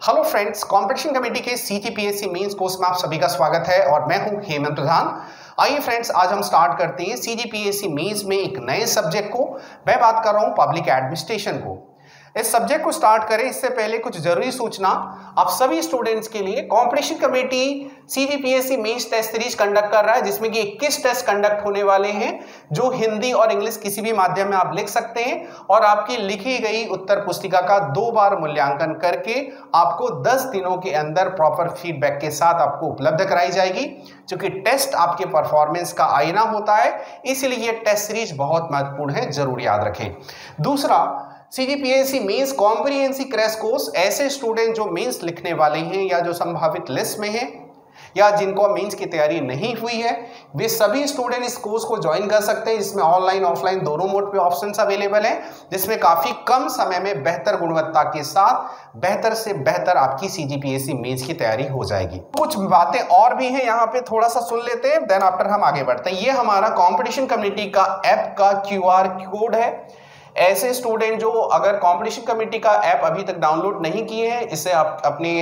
Hello friends, competition committee के CGPSC mains course में आप सभी का स्वागत है और मैं हूं हेमंत प्रधान। आइए फ्रेंड्स, आज हम स्टार्ट करते हैं सीजीपीएससी मेंस में एक नए सब्जेक्ट को। मैं बात कर रहा हूं पब्लिक एडमिनिस्ट्रेशन को। इस सब्जेक्ट को स्टार्ट करें इससे पहले कुछ जरूरी सूचना आप सभी स्टूडेंट्स के लिए। Competition committee CGPSC mains test series conduct कर रहा है जिसमें कि 21 टेस्ट कंडक्ट होने वाले हैं जो हिंदी और इंग्लिश किसी भी माध्यम में आप लिख सकते हैं और आपकी लिखी गई उत्तर पुस्तिका का 2 बार मूल्यांकन करके आपको 10 दिनों के अंदर प्रॉपर फीडबैक के साथ आपको उपलब्ध कराई जाएगी। क्योंकि टेस्ट आपके परफॉर्मेंस का आईना होता है, इसलिए ये टेस्ट सीरीज बहुत महत्वपूर्ण है, जरूर याद रखें। दूसरा, CGPSC mains comprehensive crash course ऐसे स्टूडेंट जो मेंस लिखने वाले हैं या जो संभावित लिस्ट में हैं या जिनको मेंस की तैयारी नहीं हुई है, वे सभी स्टूडेंट इस कोर्स को ज्वाइन कर सकते हैं। इसमें ऑनलाइन ऑफलाइन दोनों मोड पे ऑप्शंस अवेलेबल हैं, जिसमें काफी कम समय में बेहतर गुणवत्ता के साथ बेहतर से बेहतर आपकी सीजीपीएससी मेंस की तैयारी हो जाएगी। कुछ बातें और भी हैं यहाँ पे, थोड़ा सा सुन लेते हैं, देन आफ्टर हम आगे बढ़ते हैं। ये हमारा कॉम्पिटिशन कम्युनिटी का ऐप का QR कोड है। ऐसे स्टूडेंट जो अगर कंपटीशन कमेटी का ऐप अभी तक डाउनलोड नहीं किए हैं, इसे आप अपने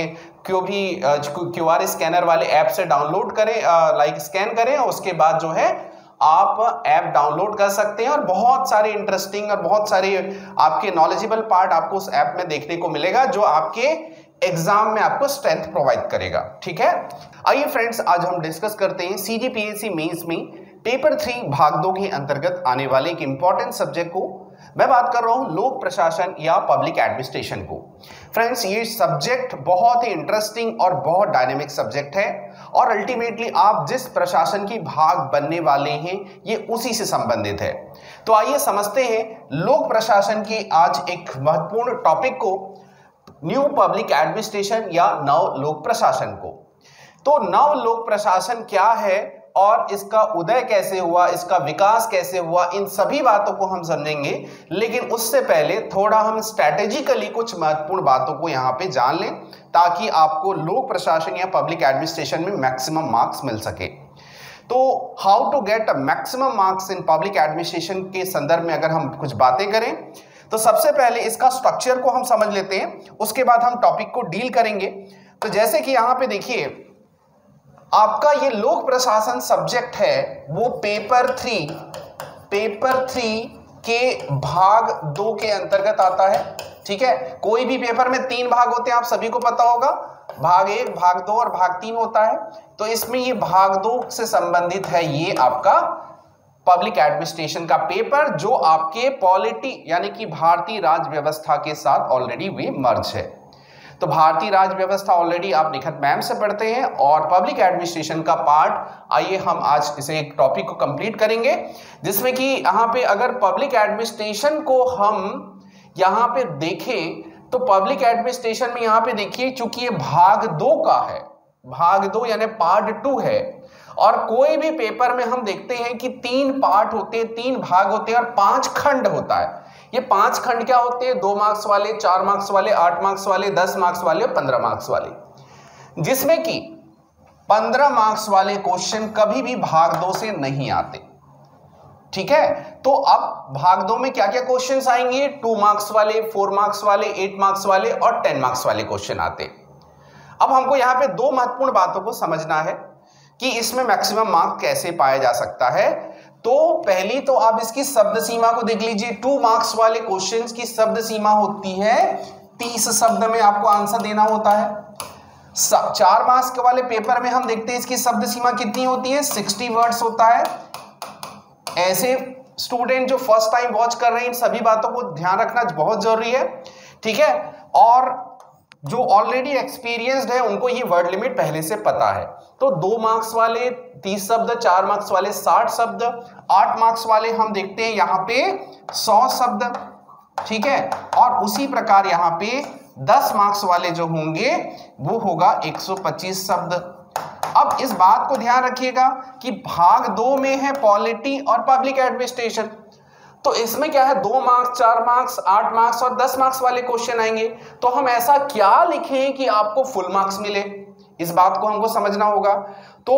QR स्कैनर वाले ऐप से डाउनलोड करें, स्कैन करें और उसके बाद जो है आप ऐप डाउनलोड कर सकते हैं और बहुत सारे इंटरेस्टिंग और बहुत सारे आपके नॉलेजेबल पार्ट आपको उस ऐप में देखने को मिलेगा जो आपके एग्जाम में आपको स्ट्रेंथ प्रोवाइड करेगा। ठीक है, आइए फ्रेंड्स, आज हम डिस्कस करते हैं सीजीपीएससी मेंस में पेपर 3 भाग 2 के अंतर्गत आने वाले एक इंपॉर्टेंट सब्जेक्ट को। मैं बात कर रहा हूं लोक प्रशासन या पब्लिक एडमिनिस्ट्रेशन को। फ्रेंड्स, ये सब्जेक्ट बहुत ही इंटरेस्टिंग और बहुत डायनेमिक सब्जेक्ट है और अल्टीमेटली आप जिस प्रशासन की भाग बनने वाले हैं ये उसी से संबंधित है। तो आइए समझते हैं लोक प्रशासन की आज एक महत्वपूर्ण टॉपिक को, न्यू पब्लिक एडमिनिस्ट्रेशन या नव लोक प्रशासन को। तो नव लोक प्रशासन क्या है और इसका उदय कैसे हुआ, इसका विकास कैसे हुआ, इन सभी बातों को हम समझेंगे। लेकिन उससे पहले थोड़ा हम स्ट्रैटेजिकली कुछ महत्वपूर्ण बातों को यहाँ पे जान लें ताकि आपको लोक प्रशासन या पब्लिक एडमिनिस्ट्रेशन में मैक्सिमम मार्क्स मिल सके। तो how to get a maximum marks in public administration के संदर्भ में अगर हम कुछ बातें करें तो सबसे पहले इसका स्ट्रक्चर को हम समझ लेते हैं, उसके बाद हम टॉपिक को डील करेंगे। तो जैसे कि यहाँ पे देखिए, आपका ये लोक प्रशासन सब्जेक्ट है वो पेपर 3 के भाग 2 के अंतर्गत आता है। ठीक है, कोई भी पेपर में 3 भाग होते हैं, आप सभी को पता होगा, भाग 1, भाग 2 और भाग 3 होता है। तो इसमें ये भाग 2 से संबंधित है ये आपका पब्लिक एडमिनिस्ट्रेशन का पेपर जो आपके पॉलिटी यानी कि भारतीय राज्य व्यवस्था के साथ ऑलरेडी वे मर्ज है। तो भारतीय राज्य व्यवस्था ऑलरेडी आप निखत मैम से पढ़ते हैं और पब्लिक एडमिनिस्ट्रेशन का पार्ट, आइए हम आज इसे एक टॉपिक को कंप्लीट करेंगे जिसमें कि यहाँ पे अगर पब्लिक एडमिनिस्ट्रेशन को हम यहाँ पे देखें तो पब्लिक एडमिनिस्ट्रेशन में यहाँ पे देखिए, चूंकि ये भाग 2 का है, भाग 2 यानी पार्ट 2 है और कोई भी पेपर में हम देखते हैं कि 3 पार्ट होते हैं, 3 भाग होते हैं और 5 खंड होता है। ये 5 खंड क्या होते हैं? 2 मार्क्स वाले, 4 मार्क्स वाले, 8 मार्क्स वाले, 10 मार्क्स वाले और 15 मार्क्स वाले, जिसमें कि 15 मार्क्स वाले क्वेश्चन कभी भी भाग 2 से नहीं आते। ठीक है, तो अब भाग 2 में क्या क्या क्वेश्चंस आएंगे? 2 मार्क्स वाले, 4 मार्क्स वाले, 8 मार्क्स वाले और 10 मार्क्स वाले क्वेश्चन आते। अब हमको यहाँ पे 2 महत्वपूर्ण बातों को समझना है कि इसमें मैक्सिमम मार्क कैसे पाया जा सकता है। तो पहली तो आप इसकी शब्द सीमा को देख लीजिए। 2 मार्क्स वाले क्वेश्चंस की शब्द सीमा होती है 30 शब्द में आपको आंसर देना होता है। 4 मार्क्स वाले पेपर में हम देखते हैं इसकी शब्द सीमा कितनी होती है? 60 वर्ड्स होता है। ऐसे स्टूडेंट जो फर्स्ट टाइम वॉच कर रहे हैं, इन सभी बातों को ध्यान रखना बहुत जरूरी है। ठीक है, और जो ऑलरेडी एक्सपीरियंस्ड है उनको ये वर्ड लिमिट पहले से पता है। तो 2 मार्क्स वाले 30 शब्द, 4 मार्क्स वाले 60 शब्द, 8 मार्क्स वाले हम देखते हैं यहाँ पे 100 शब्द। ठीक है, और उसी प्रकार यहाँ पे 10 मार्क्स वाले जो होंगे वो होगा 125 शब्द। अब इस बात को ध्यान रखिएगा कि भाग 2 में है पॉलिटी और पब्लिक एडमिनिस्ट्रेशन, तो इसमें क्या है? 2 मार्क्स, 4 मार्क्स, 8 मार्क्स और 10 मार्क्स वाले क्वेश्चन आएंगे। तो हम ऐसा क्या लिखें कि आपको फुल मार्क्स मिले, इस बात को हमको समझना होगा। तो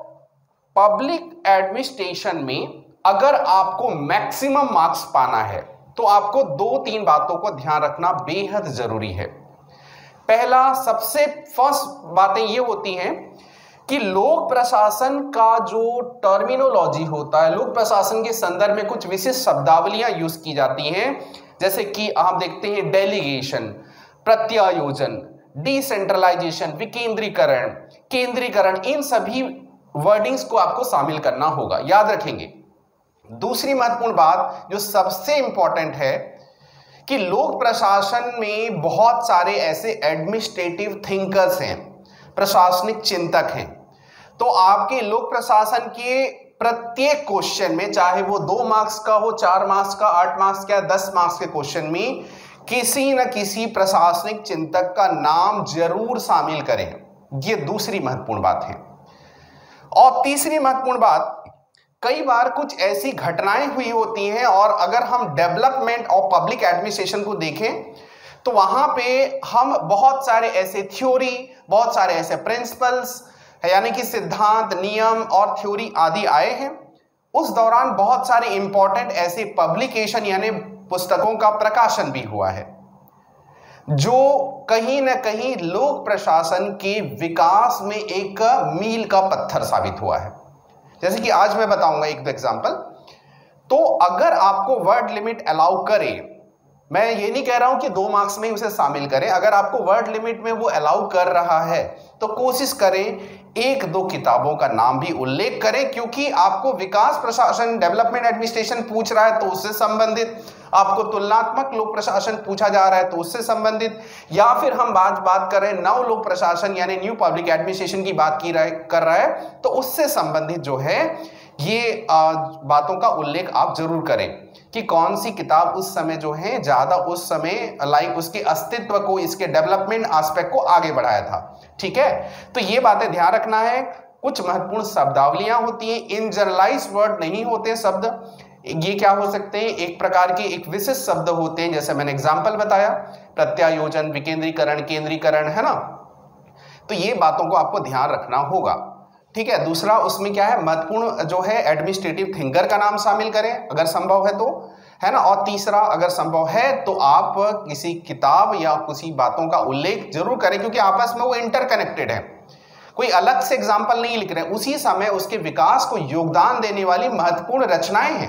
पब्लिक एडमिनिस्ट्रेशन में अगर आपको मैक्सिमम मार्क्स पाना है तो आपको 2-3 बातों को ध्यान रखना बेहद जरूरी है। पहला सबसे फर्स्ट बातें ये होती हैं कि लोक प्रशासन का जो टर्मिनोलॉजी होता है, लोक प्रशासन के संदर्भ में कुछ विशिष्ट शब्दावलियां यूज की जाती हैं, जैसे कि आप देखते हैं डेलीगेशन, प्रत्यायोजन, डिसेंट्रलाइजेशन, विकेंद्रीकरण, केंद्रीकरण, इन सभी वर्डिंग्स को आपको शामिल करना होगा, याद रखेंगे। दूसरी महत्वपूर्ण बात जो सबसे इंपॉर्टेंट है कि लोक प्रशासन में बहुत सारे ऐसे एडमिनिस्ट्रेटिव थिंकर्स हैं, प्रशासनिक चिंतक हैं। तो आपके लोक प्रशासन के प्रत्येक क्वेश्चन में, चाहे वो 2 मार्क्स का हो, 4 मार्क्स का, 8 मार्क्स का, 10 मार्क्स के क्वेश्चन में किसी न किसी प्रशासनिक चिंतक का नाम जरूर शामिल करें। ये दूसरी महत्वपूर्ण बात है। और तीसरी महत्वपूर्ण बात, कई बार कुछ ऐसी घटनाएं हुई होती हैं और अगर हम डेवलपमेंट ऑफ पब्लिक एडमिनिस्ट्रेशन को देखें तो वहां पे हम बहुत सारे ऐसे थ्योरी, बहुत सारे ऐसे प्रिंसिपल्स यानी कि सिद्धांत, नियम और थ्योरी आदि आए हैं। उस दौरान बहुत सारे इंपॉर्टेंट ऐसे पब्लिकेशन यानी पुस्तकों का प्रकाशन भी हुआ है जो कहीं ना कहीं लोक प्रशासन के विकास में एक मील का पत्थर साबित हुआ है। जैसे कि आज मैं बताऊंगा एक एग्जांपल। तो अगर आपको वर्ड लिमिट अलाउ करे, मैं ये नहीं कह रहा हूं कि 2 मार्क्स में ही उसे शामिल करें, अगर आपको वर्ड लिमिट में वो अलाउ कर रहा है तो कोशिश करें 1-2 किताबों का नाम भी उल्लेख करें, क्योंकि आपको विकास प्रशासन, डेवलपमेंट एडमिनिस्ट्रेशन पूछ रहा है तो उससे संबंधित, आपको तुलनात्मक लोक प्रशासन पूछा जा रहा है तो उससे संबंधित, या फिर हम बात कर रहे हैं नव लोक प्रशासन यानी न्यू पब्लिक एडमिनिस्ट्रेशन की बात कर रहा है तो उससे संबंधित जो है ये बातों का उल्लेख आप जरूर करें कि कौन सी किताब उस समय जो है ज्यादा उस समय उसके अस्तित्व को, इसके डेवलपमेंट एस्पेक्ट को आगे बढ़ाया था। ठीक है, तो ये बातें ध्यान रखना है। कुछ महत्वपूर्ण शब्दावलियां होती हैं, इन जनरलाइज वर्ड नहीं होते शब्द। ये क्या हो सकते हैं, एक प्रकार के एक विशिष्ट शब्द होते हैं, जैसे मैंने एग्जाम्पल बताया, प्रत्यायोजन, विकेंद्रीकरण, केंद्रीकरण, है ना। तो ये बातों को आपको ध्यान रखना होगा। ठीक है, दूसरा उसमें क्या है, महत्वपूर्ण जो है एडमिनिस्ट्रेटिव थिंकर का नाम शामिल करें अगर संभव है तो, है ना। और तीसरा, अगर संभव है तो आप किसी किताब या किसी बातों का उल्लेख जरूर करें, क्योंकि आपस में वो इंटरकनेक्टेड है। कोई अलग से एग्जाम्पल नहीं लिख रहे हैं, उसी समय उसके विकास को योगदान देने वाली महत्वपूर्ण रचनाएं हैं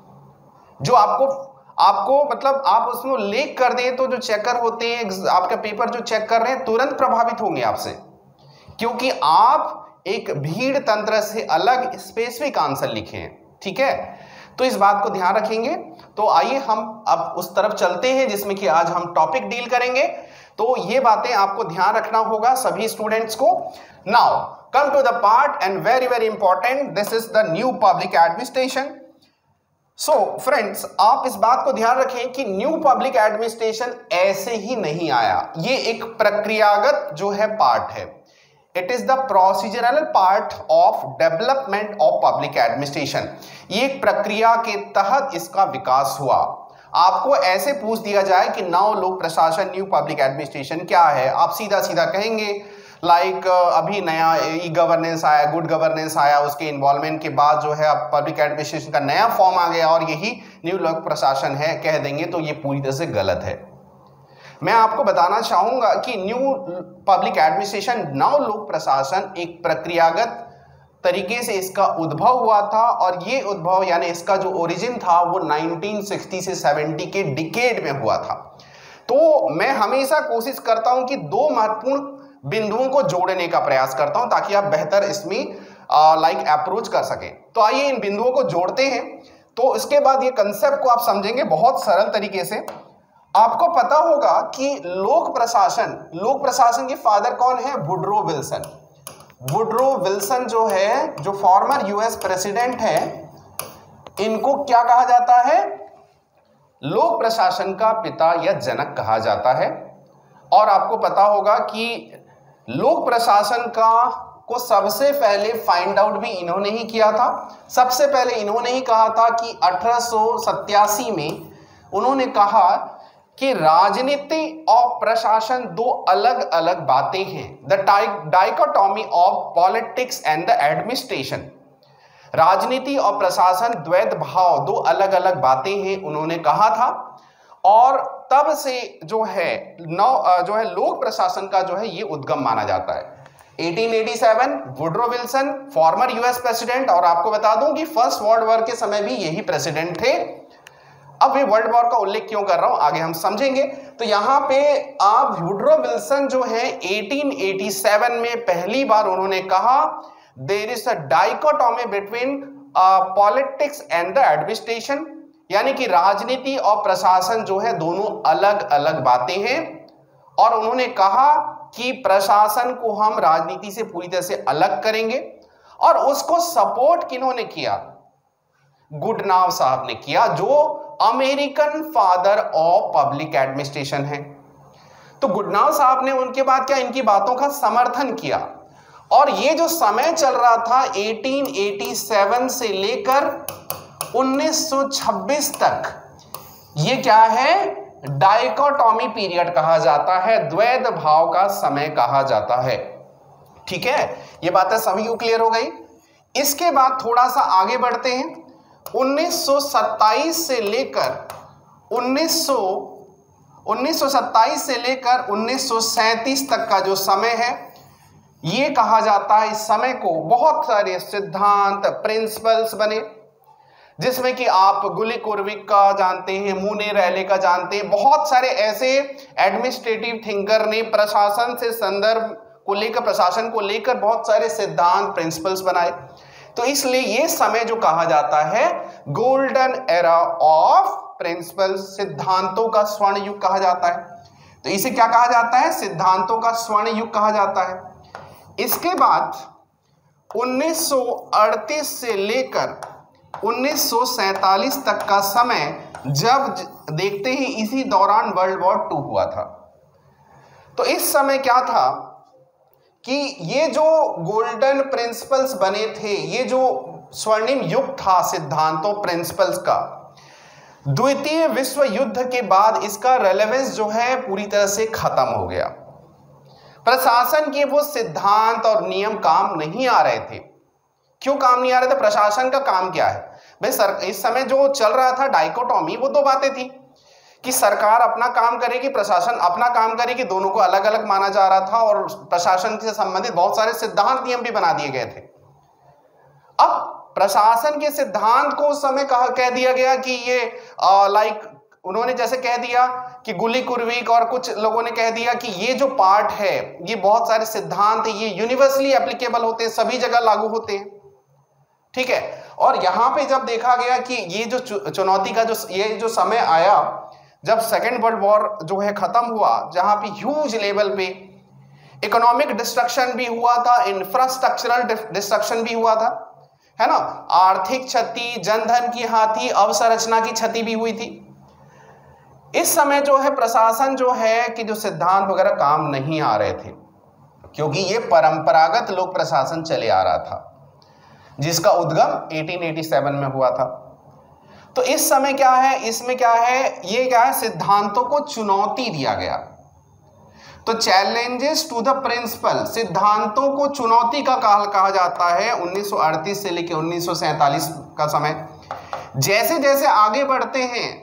जो आपको मतलब आप उसमें उल्लेख कर दें तो जो चेकर होते हैं, आपका पेपर जो चेक कर रहे हैं, तुरंत प्रभावित होंगे आपसे, क्योंकि आप एक भीड़ तंत्र से अलग स्पेसिफिक आंसर लिखे हैं। ठीक है, तो इस बात को ध्यान रखेंगे। तो आइए हम अब उस तरफ चलते हैं जिसमें कि आज हम टॉपिक डील करेंगे। तो ये बातें आपको ध्यान रखना होगा सभी स्टूडेंट्स को। Now come to the part and very very important, this is the new public administration. So friends, आप इस बात को ध्यान रखें कि न्यू पब्लिक एडमिनिस्ट्रेशन ऐसे ही नहीं आया, ये एक प्रक्रियागत जो है पार्ट है। It is the procedural part of development of public administration. ये एक प्रक्रिया के तहत इसका विकास हुआ। आपको ऐसे पूछ दिया जाए कि नव लोक प्रशासन, न्यू पब्लिक एडमिनिस्ट्रेशन क्या है, आप सीधा सीधा कहेंगे लाइक अभी नया ई गवर्नेंस आया, गुड गवर्नेंस आया, उसके इन्वॉल्वमेंट के बाद जो है अब पब्लिक एडमिनिस्ट्रेशन का नया फॉर्म आ गया और यही न्यू लोक प्रशासन है, कह देंगे तो ये पूरी तरह से गलत है। मैं आपको बताना चाहूंगा कि न्यू पब्लिक एडमिनिस्ट्रेशन, नव लोक प्रशासन एक प्रक्रियागत तरीके से इसका उद्भव हुआ था, और ये उद्भव यानी इसका जो ओरिजिन था वो 1960 से 70 के डिकेड में हुआ था। तो मैं हमेशा कोशिश करता हूं कि 2 महत्वपूर्ण बिंदुओं को जोड़ने का प्रयास करता हूं ताकि आप बेहतर इसमें अप्रोच कर सकें। तो आइए इन बिंदुओं को जोड़ते हैं। तो इसके बाद ये कंसेप्ट को आप समझेंगे बहुत सरल तरीके से। आपको पता होगा कि लोक प्रशासन के फादर कौन है? Woodrow Wilson. वुडरो विल्सन जो है, जो फॉर्मर यूएस प्रेसिडेंट है, इनको क्या कहा जाता है? लोक प्रशासन का पिता या जनक कहा जाता है। और आपको पता होगा कि लोक प्रशासन को सबसे पहले फाइंड आउट भी इन्होंने ही किया था। सबसे पहले इन्होंने ही कहा था कि 1887 में उन्होंने कहा कि राजनीति और प्रशासन 2 अलग अलग बातें हैं। The dichotomy of politics and the administration. राजनीति और प्रशासन द्वैत भाव, 2 अलग अलग बातें हैं, उन्होंने कहा था। और तब से जो है लोक प्रशासन का जो है ये उद्गम माना जाता है। 1887 Woodrow Wilson former US president, और आपको बता दूं कि फर्स्ट वर्ल्ड वॉर के समय भी यही प्रेसिडेंट थे। अब मैं वर्ल्ड वॉर का उल्लेख क्यों कर रहा हूं आगे हम समझेंगे। तो यहां पे आप वुडरो विल्सन जो है 1887 में पहली बार उन्होंने कहा there is a dichotomy between politics and the administration, यानी कि राजनीति और प्रशासन जो है दोनों अलग अलग बातें हैं। और उन्होंने कहा कि प्रशासन को हम राजनीति से पूरी तरह से अलग करेंगे, और उसको सपोर्ट किन्होंने किया? गुडनाव साहब ने किया, जो American father of public administration है। तो गुडनाव साहब ने उनके बाद क्या इनकी बातों का समर्थन किया। और ये जो समय चल रहा था 1887 से लेकर 1926 तक, ये क्या है? डाइकोटोमी पीरियड कहा जाता है, द्वैध भाव का समय कहा जाता है। ठीक है, ये बातें सभी को क्लियर हो गई। इसके बाद थोड़ा सा आगे बढ़ते हैं। 1927 से लेकर 1937 तक का जो समय है, ये कहा जाता है, इस समय को बहुत सारे सिद्धांत प्रिंसिपल्स बने, जिसमें कि आप गुली कुर्विक का जानते हैं, मूने रैले का जानते हैं। बहुत सारे ऐसे एडमिनिस्ट्रेटिव थिंकर ने प्रशासन से संदर्भ को लेकर, प्रशासन को लेकर बहुत सारे सिद्धांत प्रिंसिपल्स बनाए। तो इसलिए ये समय जो कहा जाता है गोल्डन एरा ऑफ प्रिंसिपल्स, सिद्धांतों का स्वर्ण युग कहा जाता है। तो इसे क्या कहा जाता है? सिद्धांतों का स्वर्ण युग कहा जाता है। इसके बाद 1938 से लेकर 1947 तक का समय, जब देखते ही इसी दौरान वर्ल्ड वॉर 2 हुआ था। तो इस समय क्या था कि ये जो गोल्डन प्रिंसिपल्स बने थे, ये जो स्वर्णिम युग था सिद्धांतों प्रिंसिपल्स का, द्वितीय विश्व युद्ध के बाद इसका रेलेवेंस जो है पूरी तरह से खत्म हो गया। प्रशासन के वो सिद्धांत और नियम काम नहीं आ रहे थे। क्यों काम नहीं आ रहे थे? प्रशासन का काम क्या है भाई? इस समय जो चल रहा था डाइकोटोमी, वो दो बातें थी कि सरकार अपना काम करेगी, प्रशासन अपना काम करेगी, दोनों को अलग अलग माना जा रहा था। और प्रशासन से संबंधित बहुत सारे सिद्धांत नियम भी बना दिए गए थे। अब प्रशासन के सिद्धांत को उस समय कह दिया गया कि ये उन्होंने जैसे कह दिया कि गुली कुर्विक और कुछ लोगों ने कह दिया कि ये जो पार्ट है, ये बहुत सारे सिद्धांत ये यूनिवर्सली एप्लीकेबल होते हैं, सभी जगह लागू होते हैं। ठीक है, और यहां पे जब देखा गया कि ये जो चुनौती का ये जो समय आया, जब सेकेंड वर्ल्ड वॉर जो है खत्म हुआ, जहां पे ह्यूज लेवल पे इकोनॉमिक डिस्ट्रक्शन भी हुआ था, इंफ्रास्ट्रक्चरल डिस्ट्रक्शन भी हुआ था, है ना, आर्थिक क्षति, जनधन की हाथी, अवसंरचना की क्षति भी हुई थी। इस समय जो है प्रशासन जो है कि जो सिद्धांत वगैरह काम नहीं आ रहे थे, क्योंकि ये परंपरागत लोक प्रशासन चले आ रहा था, जिसका उद्गम 1887 में हुआ था। तो इस समय क्या है, इसमें क्या है, ये क्या है, सिद्धांतों को चुनौती दिया गया। तो चैलेंजेस टू द प्रिंसिपल, सिद्धांतों को चुनौती का काल कहा जाता है 1938 से लेकर 1947 का समय। जैसे जैसे आगे बढ़ते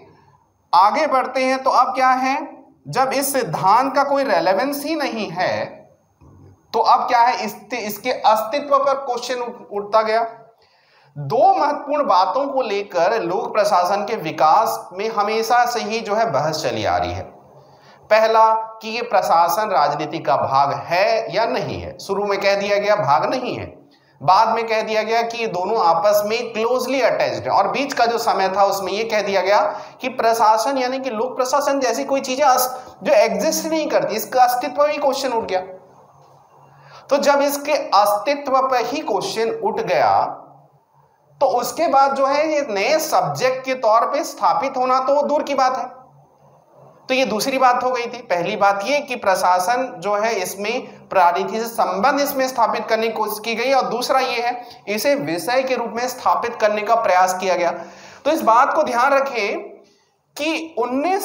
हैं तो अब क्या है, जब इस सिद्धांत का कोई रेलेवेंस ही नहीं है, तो अब क्या है, इसके अस्तित्व पर क्वेश्चन उठता गया। दो महत्वपूर्ण बातों को लेकर लोक प्रशासन के विकास में हमेशा से ही जो है बहस चली आ रही है। पहला कि ये प्रशासन राजनीति का भाग है या नहीं है। शुरू में कह दिया गया भाग नहीं है, बाद में कह दिया गया कि ये दोनों आपस में क्लोजली अटैच्ड हैं, और बीच का जो समय था उसमें ये कह दिया गया कि प्रशासन यानी कि लोक प्रशासन जैसी कोई चीजें जो एग्जिस्ट नहीं करती, इसका अस्तित्व ही क्वेश्चन उठ गया। तो जब इसके अस्तित्व पर ही क्वेश्चन उठ गया, तो उसके बाद जो है ये नए सब्जेक्ट के तौर पे स्थापित होना तो दूर की बात है। तो ये दूसरी बात हो गई थी। पहली बात ये कि प्रशासन जो है इसमें राजनीति से संबंध इसमें स्थापित करने की कोशिश की गई, और दूसरा ये है इसे विषय के रूप में स्थापित करने का प्रयास किया गया। तो इस बात को ध्यान रखें कि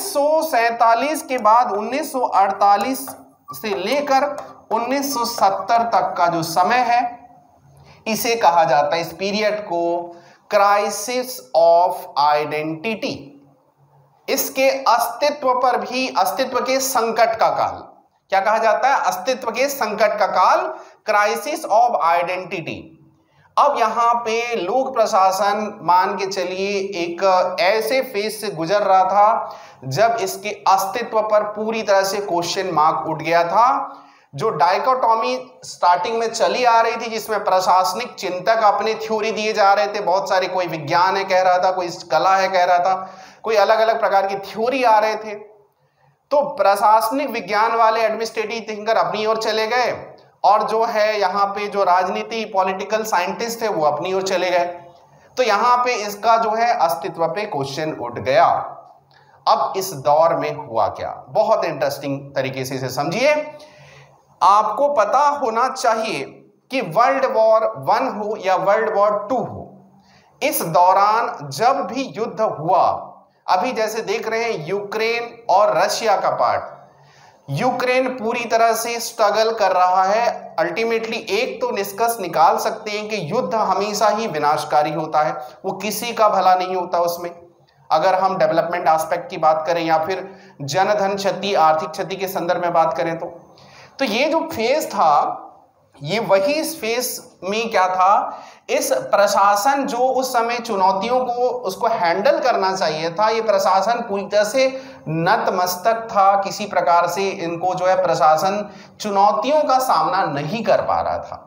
1947 के बाद 1948 से लेकर 1970 तक का जो समय है, इसे कहा जाता है, इस पीरियड को क्राइसिस ऑफ आइडेंटिटी, इसके अस्तित्व पर भी, अस्तित्व के संकट का काल क्या कहा जाता है? अस्तित्व के संकट का काल, क्राइसिस ऑफ आइडेंटिटी। अब यहां पे लोक प्रशासन मान के चलिए एक ऐसे फेज से गुजर रहा था जब इसके अस्तित्व पर पूरी तरह से क्वेश्चन मार्क उठ गया था। जो डाइकोटॉमी स्टार्टिंग में चली आ रही थी, जिसमें प्रशासनिक चिंतक अपने थ्योरी दिए जा रहे थे बहुत सारे, कोई विज्ञान है कह रहा था, कोई कला है कह रहा था, कोई अलग अलग प्रकार की थ्योरी आ रहे थे। तो प्रशासनिक विज्ञान वाले एडमिनिस्ट्रेटिव थिंकर अपनी ओर चले गए और जो है यहाँ पे जो राजनीति पॉलिटिकल साइंटिस्ट थे वो अपनी ओर चले गए। तो यहाँ पे इसका जो है अस्तित्व पे क्वेश्चन उठ गया। अब इस दौर में हुआ क्या, बहुत इंटरेस्टिंग तरीके से इसे समझिए। आपको पता होना चाहिए कि वर्ल्ड वॉर 1 हो या वर्ल्ड वॉर 2 हो, इस दौरान जब भी युद्ध हुआ, अभी जैसे देख रहे हैं यूक्रेन और रशिया का पार्ट, यूक्रेन पूरी तरह से स्ट्रगल कर रहा है। अल्टीमेटली एक तो निष्कर्ष निकाल सकते हैं कि युद्ध हमेशा ही विनाशकारी होता है, वो किसी का भला नहीं होता उसमें। अगर हम डेवलपमेंट एस्पेक्ट की बात करें या फिर जनधन क्षति, आर्थिक क्षति के संदर्भ में बात करें तो ये जो फेज था, ये वही इस फेज में क्या था, इस प्रशासन जो उस समय चुनौतियों को उसको हैंडल करना चाहिए था, ये प्रशासन पूरी तरह से नतमस्तक था। किसी प्रकार से इनको जो है प्रशासन चुनौतियों का सामना नहीं कर पा रहा था।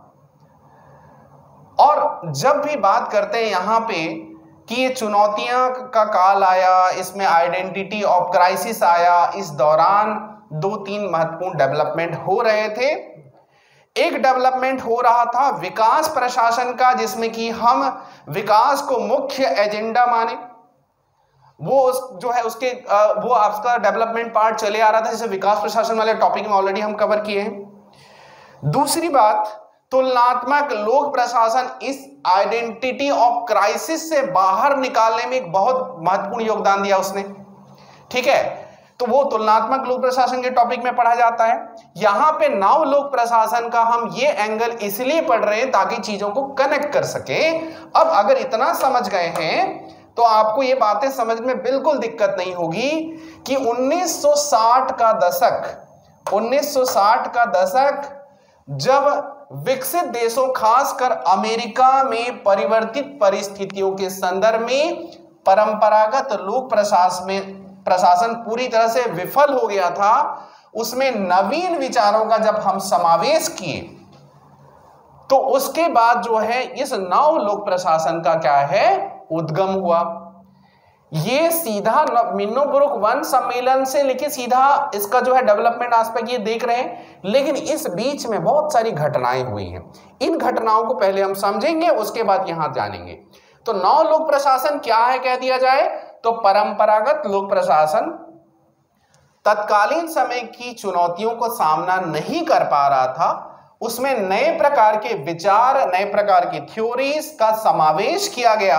और जब भी बात करते हैं यहाँ पे कि ये चुनौतियां का काल आया, इसमें आइडेंटिटी ऑफ क्राइसिस आया, इस दौरान 2-3 महत्वपूर्ण डेवलपमेंट हो रहे थे। एक डेवलपमेंट हो रहा था विकास प्रशासन का, जिसमें कि हम विकास को मुख्य एजेंडा माने, वो जो है उसके वो आपका डेवलपमेंट पार्ट चले आ रहा था, जैसे विकास प्रशासन वाले टॉपिक में ऑलरेडी हम कवर किए हैं। दूसरी बात, तुलनात्मक लोक प्रशासन इस आइडेंटिटी ऑफ क्राइसिस से बाहर निकालने में एक बहुत महत्वपूर्ण योगदान दिया उसने, ठीक है। तो वो तुलनात्मक लोक प्रशासन के टॉपिक में पढ़ा जाता है। यहां पे नव लोक प्रशासन का हम ये एंगल इसलिए पढ़ रहे हैं ताकि चीजों को कनेक्ट कर सके। अब अगर इतना समझ गए हैं तो आपको ये बातें समझ में बिल्कुल दिक्कत नहीं होगी कि 1960 का दशक जब विकसित देशों खासकर अमेरिका में परिवर्तित परिस्थितियों के संदर्भ में परंपरागत लोक प्रशासन पूरी तरह से विफल हो गया था, उसमें नवीन विचारों का जब हम समावेश किए तो उसके बाद जो है इस नव लोक प्रशासन का क्या है, उद्गम हुआ। ये सीधा मिन्नोब्रुक वन सम्मेलन से लेके सीधा इसका जो है डेवलपमेंट एस्पेक्ट ये देख रहे हैं, लेकिन इस बीच में बहुत सारी घटनाएं हुई हैं। इन घटनाओं को पहले हम समझेंगे, उसके बाद यहां जानेंगे। तो नव लोक प्रशासन क्या है कह दिया जाए तो परंपरागत लोक प्रशासन तत्कालीन समय की चुनौतियों को सामना नहीं कर पा रहा था, उसमें नए प्रकार के विचार, नए प्रकार की थ्योरीज का समावेश किया गया।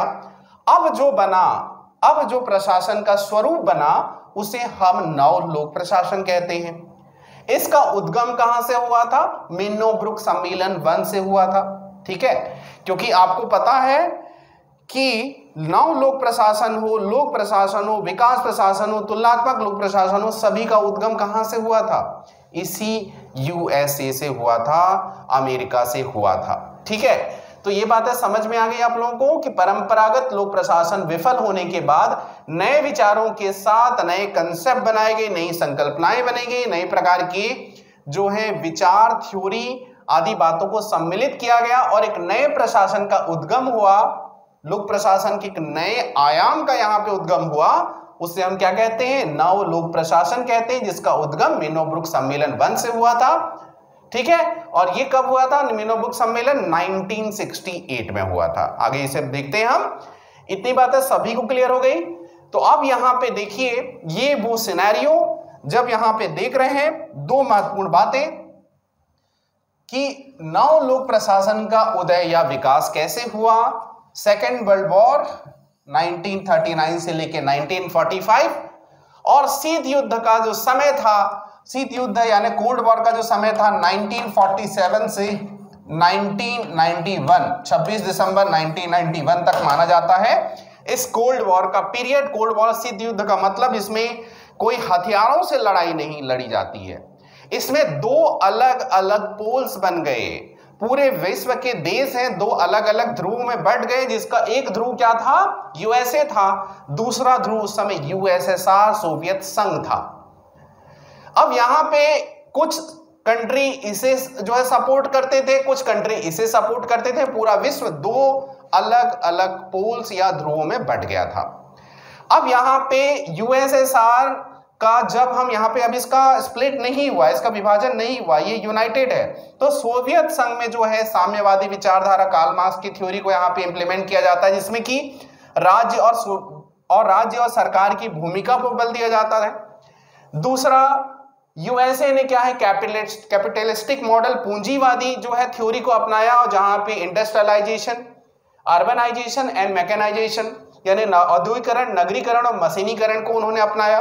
अब जो प्रशासन का स्वरूप बना उसे हम नव लोक प्रशासन कहते हैं। इसका उद्गम कहां से हुआ था? मिन्नोब्रुक सम्मेलन 1 से हुआ था, ठीक है। क्योंकि आपको पता है कि नव लोक प्रशासन हो, लोक प्रशासन हो, विकास प्रशासन हो, तुलनात्मक लोक प्रशासन हो, सभी का उद्गम कहां से हुआ था? इसी यूएसए से हुआ था, अमेरिका से हुआ था, ठीक है। तो ये बातें समझ में आ गई आप लोगों को कि परंपरागत लोक प्रशासन विफल होने के बाद नए विचारों के साथ नए कंसेप्ट बनाए गए, नई संकल्पनाएं बनाई गई, नए प्रकार की जो है विचार, थ्योरी आदि बातों को सम्मिलित किया गया और एक नए प्रशासन का उद्गम हुआ। लोक प्रशासन के एक नए आयाम का यहाँ पे उद्गम हुआ, उससे हम क्या कहते हैं? नव लोक प्रशासन कहते हैं, जिसका उद्गम मिन्नोब्रुक सम्मेलन 1 से हुआ था, ठीक है। और ये कब हुआ था? मिन्नोब्रुक सम्मेलन 1968 में हुआ था। आगे इसे देखते हैं हम। इतनी बातें सभी को क्लियर हो गई। तो अब यहाँ पे देखिए, ये वो सिनेरियो जब यहाँ पे देख रहे हैं, दो महत्वपूर्ण बातें कि नव लोक प्रशासन का उदय या विकास कैसे हुआ। सेकेंड वर्ल्ड वॉर 1939 से लेके 1945 और शीत युद्ध का जो समय था, शीत युद्ध यानी कोल्ड वॉर का जो समय था 1947 से 1991, 26 दिसंबर 1991 तक माना जाता है इस कोल्ड वॉर का पीरियड, कोल्ड वॉर शीत युद्ध का मतलब इसमें कोई हथियारों से लड़ाई नहीं लड़ी जाती है, इसमें दो अलग अलग पोल्स बन गए, पूरे विश्व के देश हैं, दो अलग अलग ध्रुव में बट गए, जिसका एक ध्रुव क्या था, यूएसए था, दूसरा ध्रुव उस समय यूएसएसआर सोवियत संघ था। अब यहां पे कुछ कंट्री इसे जो है सपोर्ट करते थे, कुछ कंट्री इसे सपोर्ट करते थे, पूरा विश्व दो अलग अलग पोल्स या ध्रुवों में बट गया था। अब यहां पे यूएसएसआर का जब हम यहाँ पे, अब इसका स्प्लिट नहीं हुआ, इसका विभाजन नहीं हुआ, ये यूनाइटेड है, तो सोवियत संघ में जो है साम्यवादी विचारधारा कार्ल मार्क्स की थ्योरी को यहाँ पे इंप्लीमेंट किया जाता है, जिसमें कि राज्य और सरकार की भूमिका पर बल दिया जाता है। दूसरा, यूएसए ने क्या है, कैपिटलिस्टिक मॉडल, पूंजीवादी जो है थ्योरी को अपनाया, और जहां पे इंडस्ट्रियलाइजेशन, अर्बनाइजेशन एंड मैकेनाइजेशन यानी औद्योगिकरण, नगरीकरण और मशीनीकरण को उन्होंने अपनाया।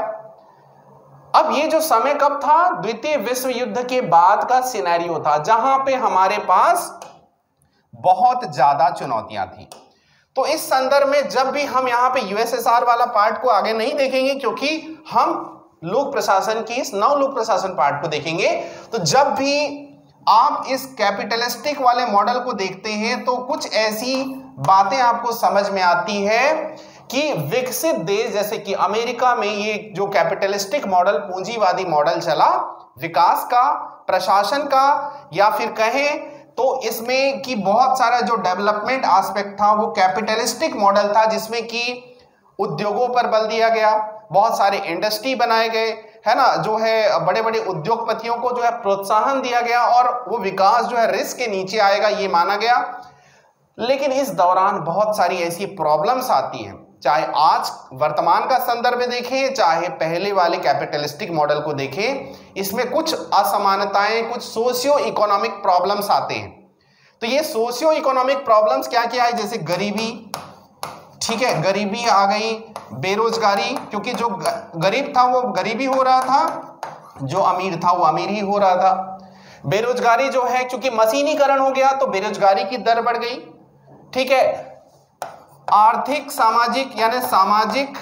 अब ये जो समय कब था, द्वितीय विश्व युद्ध के बाद का सिनेरियो था, जहां पे हमारे पास बहुत ज्यादा चुनौतियां थी। तो इस संदर्भ में जब भी हम यहाँ पे यूएसएसआर वाला पार्ट को आगे नहीं देखेंगे, क्योंकि हम लोक प्रशासन की इस नव लोक प्रशासन पार्ट को देखेंगे, तो जब भी आप इस कैपिटलिस्टिक वाले मॉडल को देखते हैं तो कुछ ऐसी बातें आपको समझ में आती है कि विकसित देश जैसे कि अमेरिका में ये जो कैपिटलिस्टिक मॉडल, पूंजीवादी मॉडल चला, विकास का, प्रशासन का, या फिर कहें तो इसमें कि बहुत सारा जो डेवलपमेंट एस्पेक्ट था वो कैपिटलिस्टिक मॉडल था, जिसमें कि उद्योगों पर बल दिया गया, बहुत सारे इंडस्ट्री बनाए गए, है ना, जो है बड़े बड़े उद्योगपतियों को जो है प्रोत्साहन दिया गया, और वो विकास जो है रिस्क के नीचे आएगा ये माना गया। लेकिन इस दौरान बहुत सारी ऐसी प्रॉब्लम्स आती हैं, चाहे आज वर्तमान का संदर्भ देखें, चाहे पहले वाले कैपिटलिस्टिक मॉडल को देखें, इसमें कुछ असमानताएं, कुछ सोशियो इकोनॉमिक प्रॉब्लम्स आते हैं। तो ये सोशियो इकोनॉमिक प्रॉब्लम्स क्या क्या है, जैसे गरीबी, ठीक है, गरीबी आ गई, बेरोजगारी, क्योंकि जो गरीब था वो गरीबी हो रहा था, जो अमीर था वो अमीर ही हो रहा था। बेरोजगारी जो है, क्योंकि मशीनीकरण हो गया तो बेरोजगारी की दर बढ़ गई, ठीक है। आर्थिक सामाजिक यानी सामाजिक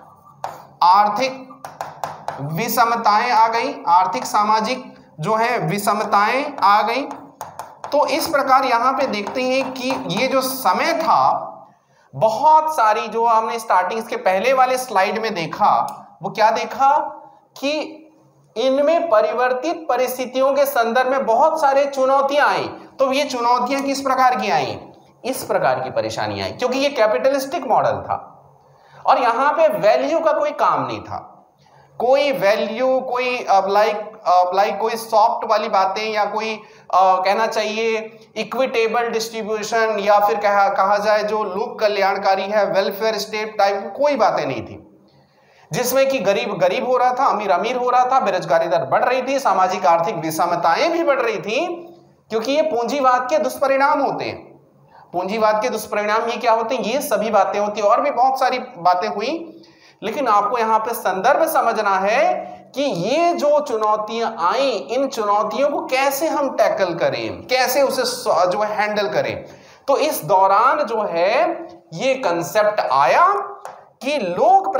आर्थिक विषमताएं आ गई, आर्थिक सामाजिक जो है विषमताएं आ गई। तो इस प्रकार यहां पे देखते हैं कि ये जो समय था, बहुत सारी जो हमने स्टार्टिंग के पहले वाले स्लाइड में देखा, वो क्या देखा कि इनमें परिवर्तित परिस्थितियों के संदर्भ में बहुत सारे चुनौतियां आई। तो ये चुनौतियां किस प्रकार की आई, इस प्रकार की परेशानियां आई, क्योंकि ये कैपिटलिस्टिक मॉडल था और यहां पे वैल्यू का कोई काम नहीं था, कोई वैल्यू, कोई लाइक कोई सॉफ्ट वाली बातें, या कोई कहना चाहिए इक्विटेबल डिस्ट्रीब्यूशन, या फिर कहा जाए जो लोक कल्याणकारी है, वेलफेयर स्टेट टाइप कोई बातें नहीं थी, जिसमें कि गरीब गरीब हो रहा था, अमीर अमीर हो रहा था, बेरोजगारी दर बढ़ रही थी, सामाजिक आर्थिक विषमताएं भी बढ़ रही थी, क्योंकि ये पूंजीवाद के दुष्परिणाम होते हैं। पूंजीवाद के दुष्परिणाम ये क्या होते हैं, ये सभी बातें होती हैं, और भी बहुत सारी बातें हुई, लेकिन आपको यहाँ पे संदर्भ समझना है कि ये जो चुनौतियां आई, इन चुनौतियों को कैसे हम टैकल करें, कैसे उसे जो है हैंडल करें। तो इस दौरान जो है ये कंसेप्ट आया कि लोक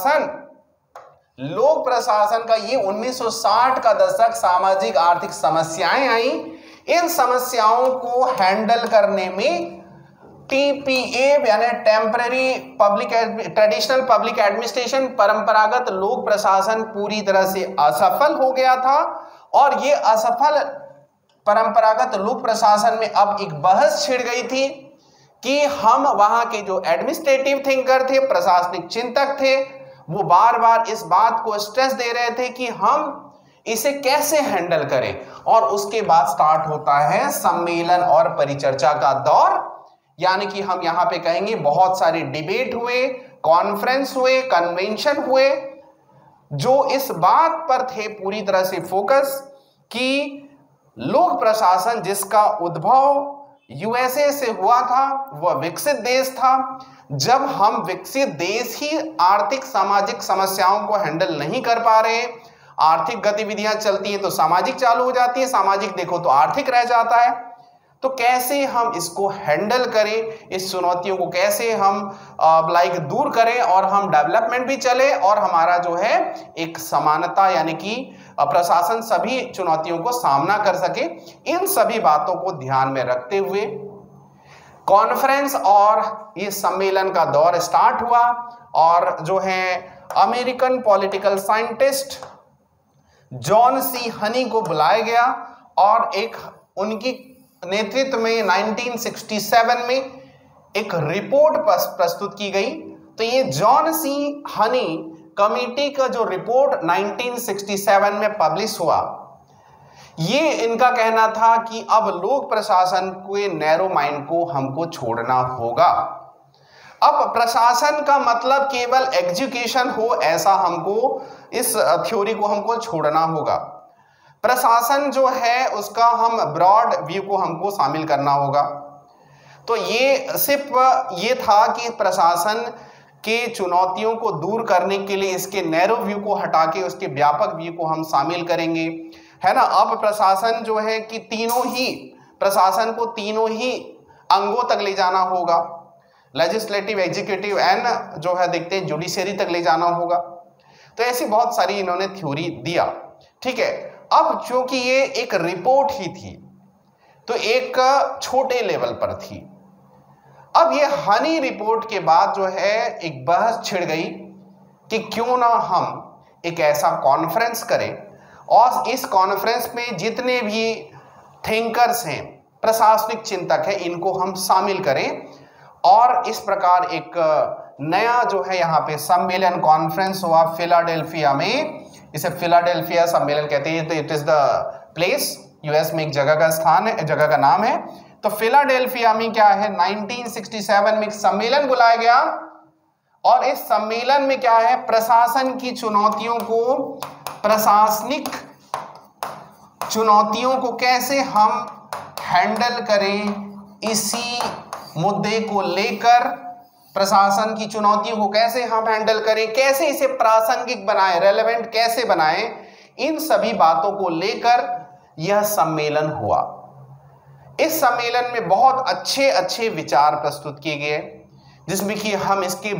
प्रशासन का ये 1960 का दशक, सामाजिक आर्थिक समस्याएं आई, इन समस्याओं को हैंडल करने में टीपीए यानी टेम्पररी ट्रेडिशनल पब्लिक एडमिनिस्ट्रेशन, परंपरागत लोक प्रशासन पूरी तरह से असफल हो गया था। और ये असफल परंपरागत लोक प्रशासन में अब एक बहस छिड़ गई थी कि हम वहां के जो एडमिनिस्ट्रेटिव थिंकर थे, प्रशासनिक चिंतक थे, वो बार बार इस बात को स्ट्रेस दे रहे थे कि हम इसे कैसे हैंडल करें। और उसके बाद स्टार्ट होता है सम्मेलन और परिचर्चा का दौर, यानी कि हम यहां पे कहेंगे बहुत सारे डिबेट हुए, कॉन्फ्रेंस हुए, कन्वेंशन हुए, जो इस बात पर थे पूरी तरह से फोकस कि लोक प्रशासन जिसका उद्भव यूएसए से हुआ था, वह विकसित देश था। जब हम विकसित देश ही आर्थिक सामाजिक समस्याओं को हैंडल नहीं कर पा रहे, आर्थिक गतिविधियां चलती हैं तो सामाजिक चालू हो जाती है, सामाजिक देखो तो आर्थिक रह जाता है। तो कैसे हम इसको हैंडल करें, इस चुनौतियों को कैसे हम दूर करें और हम डेवलपमेंट भी चले और हमारा जो है एक समानता यानी कि प्रशासन सभी चुनौतियों को सामना कर सके। इन सभी बातों को ध्यान में रखते हुए कॉन्फ्रेंस और ये सम्मेलन का दौर स्टार्ट हुआ और जो है American political scientist John C Honey को बुलाया गया और एक उनकी नेतृत्व में 1967 में एक रिपोर्ट प्रस्तुत की गई। तो ये जॉन सी हनी कमेटी का जो रिपोर्ट 1967 में पब्लिश हुआ, ये इनका कहना था कि अब लोक प्रशासन के नैरो माइंड को हमको छोड़ना होगा। अब प्रशासन का मतलब केवल एजुकेशन हो ऐसा हमको, इस थ्योरी को हमको छोड़ना होगा। प्रशासन जो है उसका हम ब्रॉड व्यू को हमको शामिल करना होगा। तो ये सिर्फ ये था कि प्रशासन के चुनौतियों को दूर करने के लिए इसके नैरो व्यू को हटा के उसके व्यापक व्यू को हम शामिल करेंगे, है ना। अब प्रशासन जो है कि प्रशासन को तीनों ही अंगों तक ले जाना होगा, लेजिस्लेटिव, एग्जीक्यूटिव एंड जो है देखते हैं जुडिशरी तक ले जाना होगा। तो ऐसी बहुत सारी इन्होंने थ्योरी दिया, ठीक है। अब चूंकि ये एक रिपोर्ट ही थी तो एक छोटे लेवल पर थी। अब ये हनी रिपोर्ट के बाद जो है एक बहस छिड़ गई कि क्यों ना हम एक ऐसा कॉन्फ्रेंस करें और इस कॉन्फ्रेंस में जितने भी थिंकर्स हैं, प्रशासनिक चिंतक हैं, इनको हम शामिल करें और इस प्रकार एक नया जो है यहाँ पे सम्मेलन कॉन्फ्रेंस हुआ फिलाडेल्फिया में। इसे फिलाडेल्फिया सम्मेलन कहते हैं। तो it is the place, US में एक जगह का स्थान है, जगह का नाम है। तो फिलाडेल्फिया में क्या है, 1967 में एक सम्मेलन बुलाया गया और इस सम्मेलन में क्या है, प्रशासन की चुनौतियों को, प्रशासनिक चुनौतियों को कैसे हम हैंडल करें, इसी मुद्दे को लेकर प्रशासन की चुनौतियों को कैसे हम हैंडल करें, कैसे इसे प्रासंगिक बनाएं, रेलेवेंट कैसे बनाएं, इन सभी बातों को लेकर यह सम्मेलन हुआ। इस सम्मेलन में बहुत अच्छे अच्छे विचार प्रस्तुत किए गए, जिसमें कि हम इसके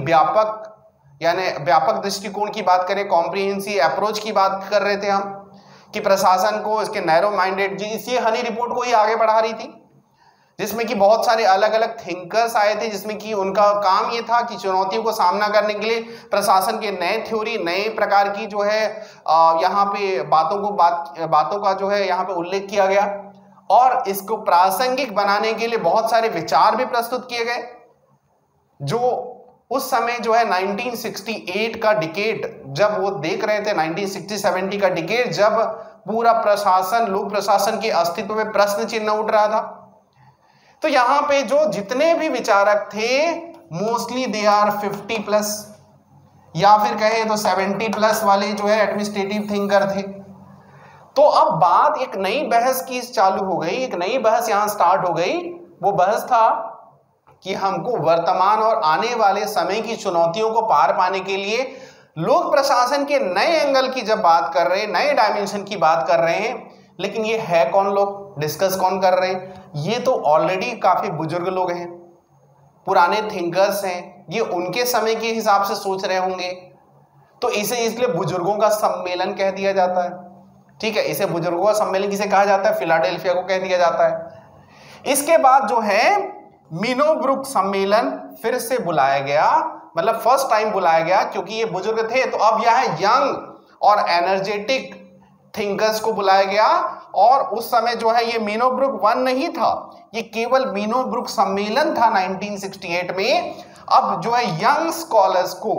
व्यापक दृष्टिकोण की बात करें, कॉम्प्रिहेंसिव अप्रोच की बात कर रहे थे हम कि प्रशासन को इसके नैरो माइंडेड, इसी हनी रिपोर्ट को ही आगे बढ़ा रही थी, जिसमें कि बहुत सारे अलग अलग थिंकर्स आए थे, जिसमें कि उनका काम ये था कि चुनौतियों को सामना करने के लिए प्रशासन के नए थ्योरी, नए प्रकार की जो है यहाँ पे बातों का जो है यहाँ पे उल्लेख किया गया और इसको प्रासंगिक बनाने के लिए बहुत सारे विचार भी प्रस्तुत किए गए। जो उस समय जो है 1968 का डिकेड जब वो देख रहे थे, 1960-70 का डिकेड जब पूरा प्रशासन, लोक प्रशासन के अस्तित्व में प्रश्न चिन्ह उठ रहा था, तो यहाँ पे जो जितने भी विचारक थे मोस्टली दे आर 50+ या फिर कहे तो 70+ वाले जो है एडमिनिस्ट्रेटिव थिंकर थे। तो अब बात एक नई बहस की चालू हो गई, एक नई बहस यहाँ स्टार्ट हो गई। वो बहस था कि हमको वर्तमान और आने वाले समय की चुनौतियों को पार पाने के लिए लोक प्रशासन के नए एंगल की जब बात कर रहे हैं, नए डायमेंशन की बात कर रहे हैं, लेकिन ये है कौन लोग, डिस्कस कौन कर रहे हैं, ये तो ऑलरेडी काफी बुजुर्ग लोग हैं, पुराने थिंकर्स हैं, ये उनके समय के हिसाब से सोच रहे होंगे। तो इसे इसलिए बुजुर्गों का सम्मेलन कह दिया जाता है, ठीक है। इसे बुजुर्गों का सम्मेलन किसे कहा जाता है, फिलाडेल्फिया को कह दिया जाता है। इसके बाद जो है मिनोब्रुक सम्मेलन फिर से बुलाया गया, मतलब फर्स्ट टाइम बुलाया गया, क्योंकि ये बुजुर्ग थे तो अब यह यंग और एनर्जेटिक थिंकर्स को बुलाया गया। और उस समय जो है ये मिनोब्रुक 1 नहीं था, ये केवल मिनोब्रुक सम्मेलन था 1968 में। अब जो है यंग स्कॉलर्स को,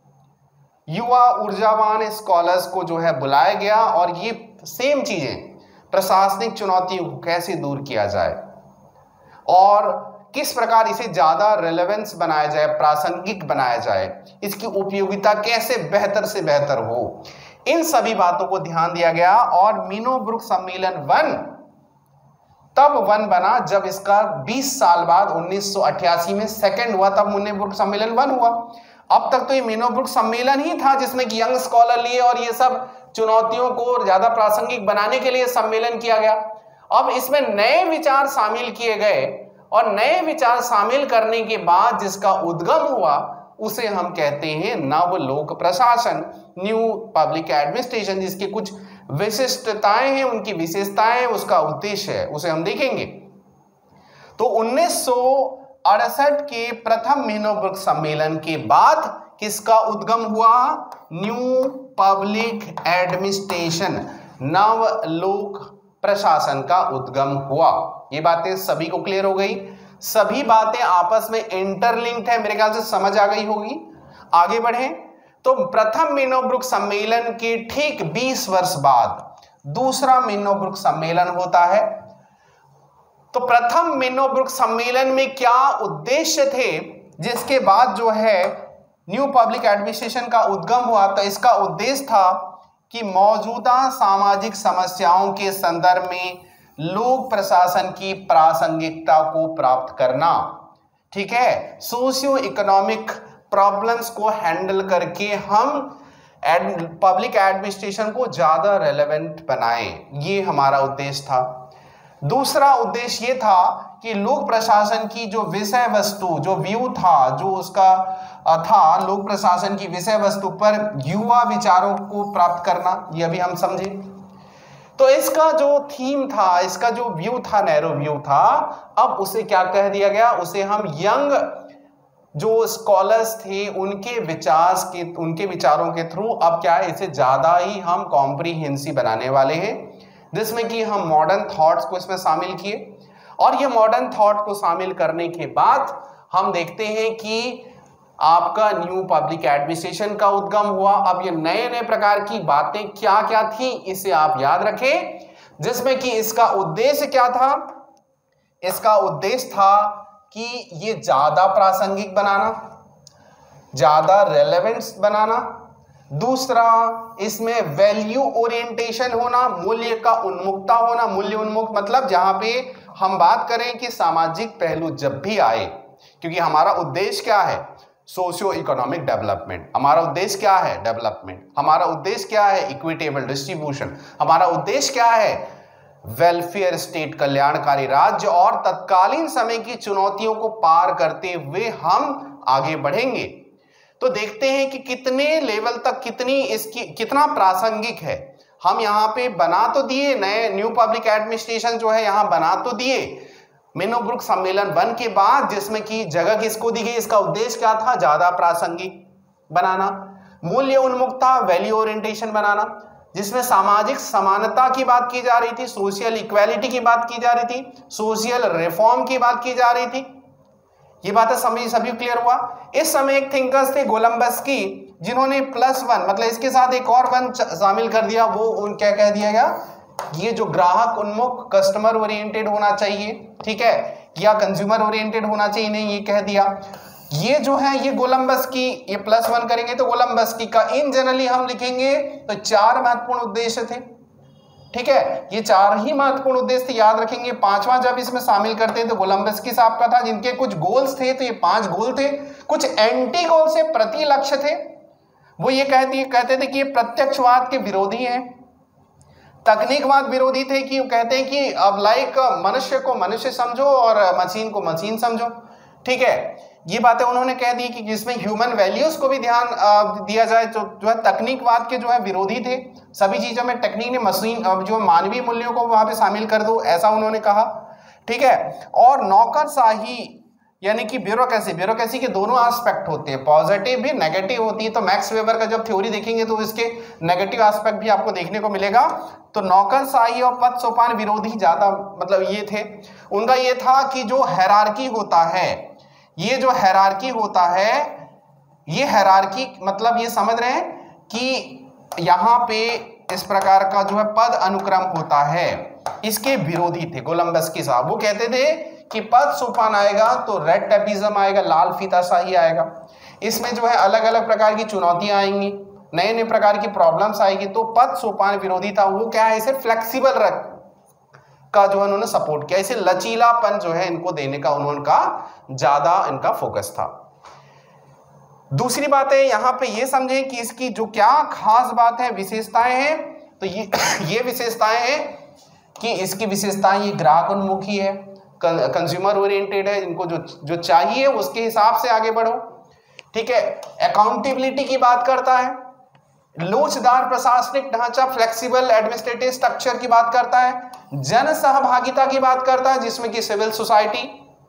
युवा ऊर्जावान स्कॉलर्स को जो है बुलाया गया और ये सेम चीजें, प्रशासनिक चुनौतियों को कैसे दूर किया जाए और किस प्रकार इसे ज्यादा रेलेवेंस बनाया जाए, प्रासंगिक बनाया जाए, इसकी उपयोगिता कैसे बेहतर से बेहतर हो, इन सभी बातों को ध्यान दिया गया। और मिनोब्रुक सम्मेलन 1 तब 1 बना जब इसका 20 साल बाद 1988 में सेकंड हुआ, तब मिनोब्रुक सम्मेलन 1 हुआ। अब तक तो ये मिनोब्रुक सम्मेलन ही था जिसमें कि यंग स्कॉलर लिए और ये सब चुनौतियों को ज्यादा प्रासंगिक बनाने के लिए सम्मेलन किया गया। अब इसमें नए विचार शामिल किए गए और नए विचार शामिल करने के बाद जिसका उद्गम हुआ उसे हम कहते हैं नव लोक प्रशासन, न्यू पब्लिक एडमिनिस्ट्रेशन, जिसकी कुछ विशिष्टताएं हैं, उनकी विशेषताएं हैं, उसका उद्देश्य है, उसे हम देखेंगे। तो 1968 के प्रथम मिनोब्रुक सम्मेलन के बाद किसका उद्गम हुआ? न्यू पब्लिक एडमिनिस्ट्रेशन, नव लोक प्रशासन का उद्गम हुआ। ये बातें सभी को क्लियर हो गई? सभी बातें आपस में इंटरलिंक्ड है, मेरे ख्याल से समझ आ गई होगी। आगे बढ़े तो प्रथम मिनोब्रुक सम्मेलन के ठीक 20 वर्ष बाद दूसरा मिनोब्रुक सम्मेलन होता है। तो प्रथम मिनोब्रुक सम्मेलन में क्या उद्देश्य थे, जिसके बाद जो है न्यू पब्लिक एडमिनिस्ट्रेशन का उद्गम हुआ? तो इसका उद्देश्य था कि मौजूदा सामाजिक समस्याओं के संदर्भ में लोक प्रशासन की प्रासंगिकता को प्राप्त करना। ठीक है, सोशियो इकोनॉमिक प्रॉब्लम्स को हैंडल करके हम पब्लिक एडमिनिस्ट्रेशन को ज्यादा रेलेवेंट बनाएं, ये हमारा उद्देश्य था। दूसरा उद्देश्य ये था कि लोक प्रशासन की जो विषय वस्तु, जो व्यू था, जो उसका था लोक प्रशासन की विषय वस्तु पर युवा विचारों को प्राप्त करना, ये अभी हम समझे। तो इसका जो थीम था, इसका जो व्यू था, नैरो व्यू था, अब उसे क्या कह दिया गया? उसे हम यंग जो स्कॉलर्स थे उनके विचारों के थ्रू अब क्या है, इसे ज्यादा ही हम कॉम्प्रिहेंसिव बनाने वाले हैं, जिसमें कि हम मॉडर्न थॉट्स को इसमें शामिल किए। और ये मॉडर्न थॉट को शामिल करने के बाद हम देखते हैं कि आपका न्यू पब्लिक एडमिनिस्ट्रेशन का उद्गम हुआ। अब ये नए नए प्रकार की बातें क्या क्या थी, इसे आप याद रखें, जिसमें कि इसका उद्देश्य क्या था? इसका उद्देश्य था कि ये ज्यादा प्रासंगिक बनाना, ज्यादा रेलेवेंस बनाना। दूसरा, इसमें वैल्यू ओरिएंटेशन होना, मूल्य का उन्मुखता होना। मूल्य उन्मुख मतलब जहां पे हम बात करें कि सामाजिक पहलू जब भी आए, क्योंकि हमारा उद्देश्य क्या है? Socio economic development. हमारा उद्देश्य क्या है? डेवलपमेंट। हमारा उद्देश्य क्या है? Equitable distribution. हमारा उद्देश्य क्या है? वेलफेयर स्टेट, कल्याणकारी राज्य। और तत्कालीन समय की चुनौतियों को पार करते हुए हम आगे बढ़ेंगे। तो देखते हैं कि कितने लेवल तक कितना प्रासंगिक है। हम यहाँ पे बना तो दिए, नए न्यू पब्लिक एडमिनिस्ट्रेशन जो है यहाँ बना तो दिए मिनोब्रुक सम्मेलन 1 के बाद, जिसमें कि जगह किसको दी गई? इसका उद्देश्य क्या था? ज्यादा प्रासंगिक बनाना। मूल्य उन्मुखता, वैल्यू ओरिएंटेशन बनाना, जिसमें सामाजिक समानता की बात की जा रही थी, सोशल इक्वालिटी की बात की जा रही थी, सोशल रिफॉर्म की बात की जा रही थी। ये बातें सभी क्लियर हुआ? इस समय एक थिंकर्स थे कोलंबस की, जिन्होंने +1 मतलब इसके साथ एक और 1 शामिल कर दिया। वो क्या कह दिया गया? ये जो ग्राहक उन्मुख, कस्टमर ओरिएंटेड होना चाहिए, ठीक है, या कंज्यूमर ओरिएंटेड होना चाहिए, नहीं, ये कह दिया। ये जो है ये कोलंबस की, ये +1 करेंगे तो कोलंबस की का इन जनरली हम लिखेंगे तो 4 महत्वपूर्ण उद्देश्य थे। ठीक है, ये 4 ही महत्वपूर्ण उद्देश्य थे, याद रखेंगे। 5वां जब इसमें शामिल करते हैं तो कोलंबस की साहब का था, जिनके कुछ गोल्स थे, तो ये 5 गोल थे। कुछ एंटी गोल से प्रति लक्ष्य थे। वो ये कहते थे कि ये प्रत्यक्षवाद के विरोधी हैं, तकनीकवाद विरोधी थे, कि कहते हैं कि अब लाइक मनुष्य को मनुष्य समझो और मशीन को मशीन समझो। ठीक है, ये बातें उन्होंने कह दी कि जिसमें ह्यूमन वैल्यूज को भी ध्यान दिया जाए, जो है तकनीकवाद के जो है विरोधी थे। सभी चीजों में टेक्निक ने मशीन जो मानवीय मूल्यों को वहां पे शामिल कर दो, ऐसा उन्होंने कहा। ठीक है, और नौकरशाही यानी कि ब्यूरोक्रेसी के दोनों एस्पेक्ट होते हैं, पॉजिटिव भी नेगेटिव होती है। तो मैक्स वेबर का जब थ्योरी देखेंगे तो इसके नेगेटिव एस्पेक्ट भी आपको देखने को मिलेगा। तो नौकरशाही और पद सोपान विरोधी ज्यादा मतलब ये थे। उनका ये था कि जो हायरार्की होता है, ये जो हायरार्की होता है, ये हायरार्की मतलब ये समझ रहे हैं कि यहाँ पे इस प्रकार का जो है पद अनुक्रम होता है, इसके विरोधी थे कोलंबस के साहब। वो कहते थे कि पद सोपान आएगा तो रेड टेपिज्म आएगा, लाल फीताशाही आएगा। इसमें जो है अलग अलग प्रकार की चुनौतियां आएंगी, नए नए प्रकार की प्रॉब्लम्स आएगी। तो पद सोपान विरोधी था। वो क्या है, इसे फ्लेक्सिबल रख का जो है उन्होंने सपोर्ट किया, इसे लचीलापन जो है इनको देने का उन्होंने ज्यादा इनका फोकस था। दूसरी बात है, यहाँ पे ये समझें कि इसकी जो क्या खास बात है, विशेषताएं हैं। तो ये विशेषताएं हैं कि इसकी विशेषताएं ये ग्राहक उन्मुखी है, कंज्यूमर ओरिएंटेड है, इनको जो चाहिए उसके हिसाब से आगे बढ़ो। ठीक है, अकाउंटेबिलिटी की बात करता है, लोचदार प्रशासनिक ढांचा फ्लेक्सिबल एडमिनिस्ट्रेटिव स्ट्रक्चर की बात करता है, जन सहभागिता की बात करता है जिसमें कि सिविल सोसाइटी,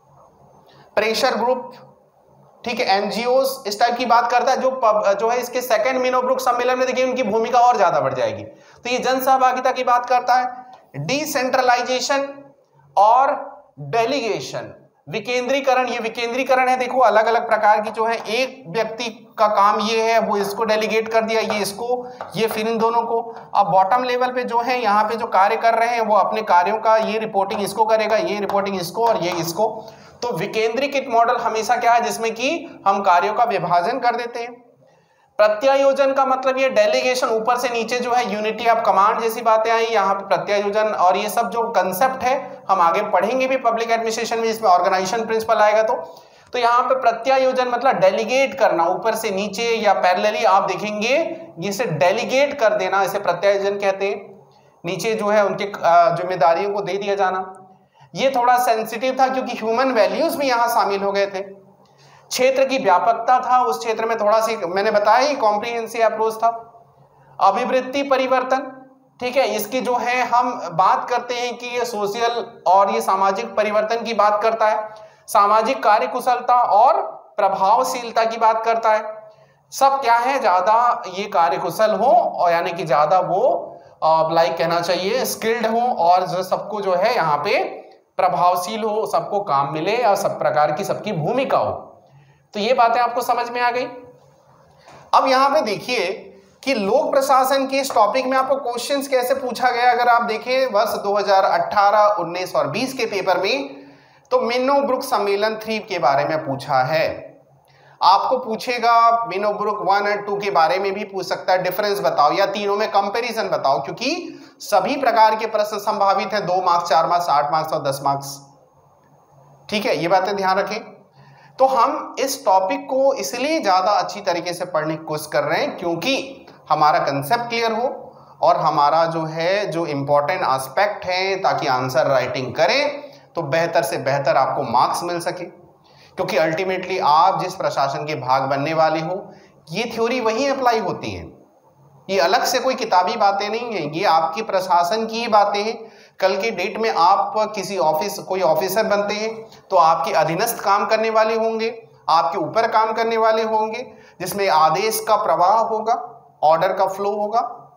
प्रेशर ग्रुप, ठीक है, एनजीओस, इस टाइप की बात करता है। जो है इसके सेकंड मिनोब्रुक सम्मेलन में देखिए उनकी भूमिका और ज्यादा बढ़ जाएगी। तो ये जन सहभागिता की बात करता है, डिसेंट्रलाइजेशन और डेलीगेशन, विकेंद्रीकरण। ये विकेंद्रीकरण है, देखो अलग अलग प्रकार की जो है, एक व्यक्ति का काम ये है, वो इसको डेलीगेट कर दिया, ये इसको, ये फिर इन दोनों को। अब बॉटम लेवल पे जो है यहाँ पे जो कार्य कर रहे हैं वो अपने कार्यों का ये रिपोर्टिंग इसको करेगा, ये रिपोर्टिंग इसको और ये इसको। तो विकेंद्रीकृत मॉडल हमेशा क्या है, जिसमें कि हम कार्यों का विभाजन कर देते हैं। प्रत्यायोजन का मतलब ये डेलीगेशन, ऊपर से नीचे जो है यूनिटी ऑफ कमांड जैसी बातें आई यहाँ पे, प्रत्यायोजन और ये सब जो कंसेप्ट है हम आगे पढ़ेंगे भी पब्लिक एडमिनिस्ट्रेशन में, इसमें ऑर्गेनाइजेशन प्रिंसिपल आएगा। तो यहाँ पे प्रत्यायोजन मतलब डेलीगेट करना, ऊपर से नीचे या पैरेलली आप देखेंगे इसे डेलीगेट कर देना, इसे प्रत्यायोजन कहते हैं। नीचे जो है उनके जिम्मेदारियों को दे दिया जाना। ये थोड़ा सेंसिटिव था क्योंकि ह्यूमन वैल्यूज भी यहाँ शामिल हो गए थे। क्षेत्र की व्यापकता था, उस क्षेत्र में थोड़ा सी मैंने बताया ही कॉम्प्रिहेंसिव अप्रोच था। अभिवृत्ति परिवर्तन, ठीक है, इसकी जो है हम बात करते हैं कि ये सोशल और ये सामाजिक परिवर्तन की बात करता है, सामाजिक कार्यकुशलता और प्रभावशीलता की बात करता है। सब क्या है, ज्यादा ये कार्यकुशल हो और यानी कि ज्यादा वो लाइक कहना चाहिए स्किल्ड हो और जो सबको जो है यहाँ पे प्रभावशील हो, सबको काम मिले और सब प्रकार की सबकी भूमिका हो। तो ये बातें आपको समझ में आ गई। अब यहाँ पे देखिए कि लोक प्रशासन के इस टॉपिक में आपको क्वेश्चंस कैसे पूछा गया। अगर आप देखें वर्ष 2018, 19 और 20 के पेपर में, तो मिनोब्रुक सम्मेलन 3 के बारे में पूछा है। आपको पूछेगा मिनोब्रुक 1 और 2 के बारे में भी पूछ सकता है, डिफरेंस बताओ या तीनों में कंपैरिजन बताओ, क्योंकि सभी प्रकार के प्रश्न संभावित है, 2 मार्क्स, 4 मार्क्स, 8 मार्क्स और 10 मार्क्स। ठीक है, ये बातें ध्यान रखें। तो हम इस टॉपिक को इसलिए ज्यादा अच्छी तरीके से पढ़ने की कोशिश कर रहे हैं क्योंकि हमारा कंसेप्ट क्लियर हो और हमारा जो है जो इंपॉर्टेंट एस्पेक्ट है, ताकि आंसर राइटिंग करें तो बेहतर से बेहतर आपको मार्क्स मिल सके। क्योंकि अल्टीमेटली आप जिस प्रशासन के भाग बनने वाले हो, ये थ्योरी वही अप्लाई होती है, ये अलग से कोई किताबी बातें नहीं है, ये आपकी प्रशासन की ही बातें हैं। कल के डेट में आप किसी कोई ऑफिसर बनते हैं तो आपके अधीनस्थ काम करने वाले होंगे, आपके ऊपर काम करने वाले होंगे, जिसमें आदेश का प्रवाह होगा, ऑर्डर का फ्लो होगा,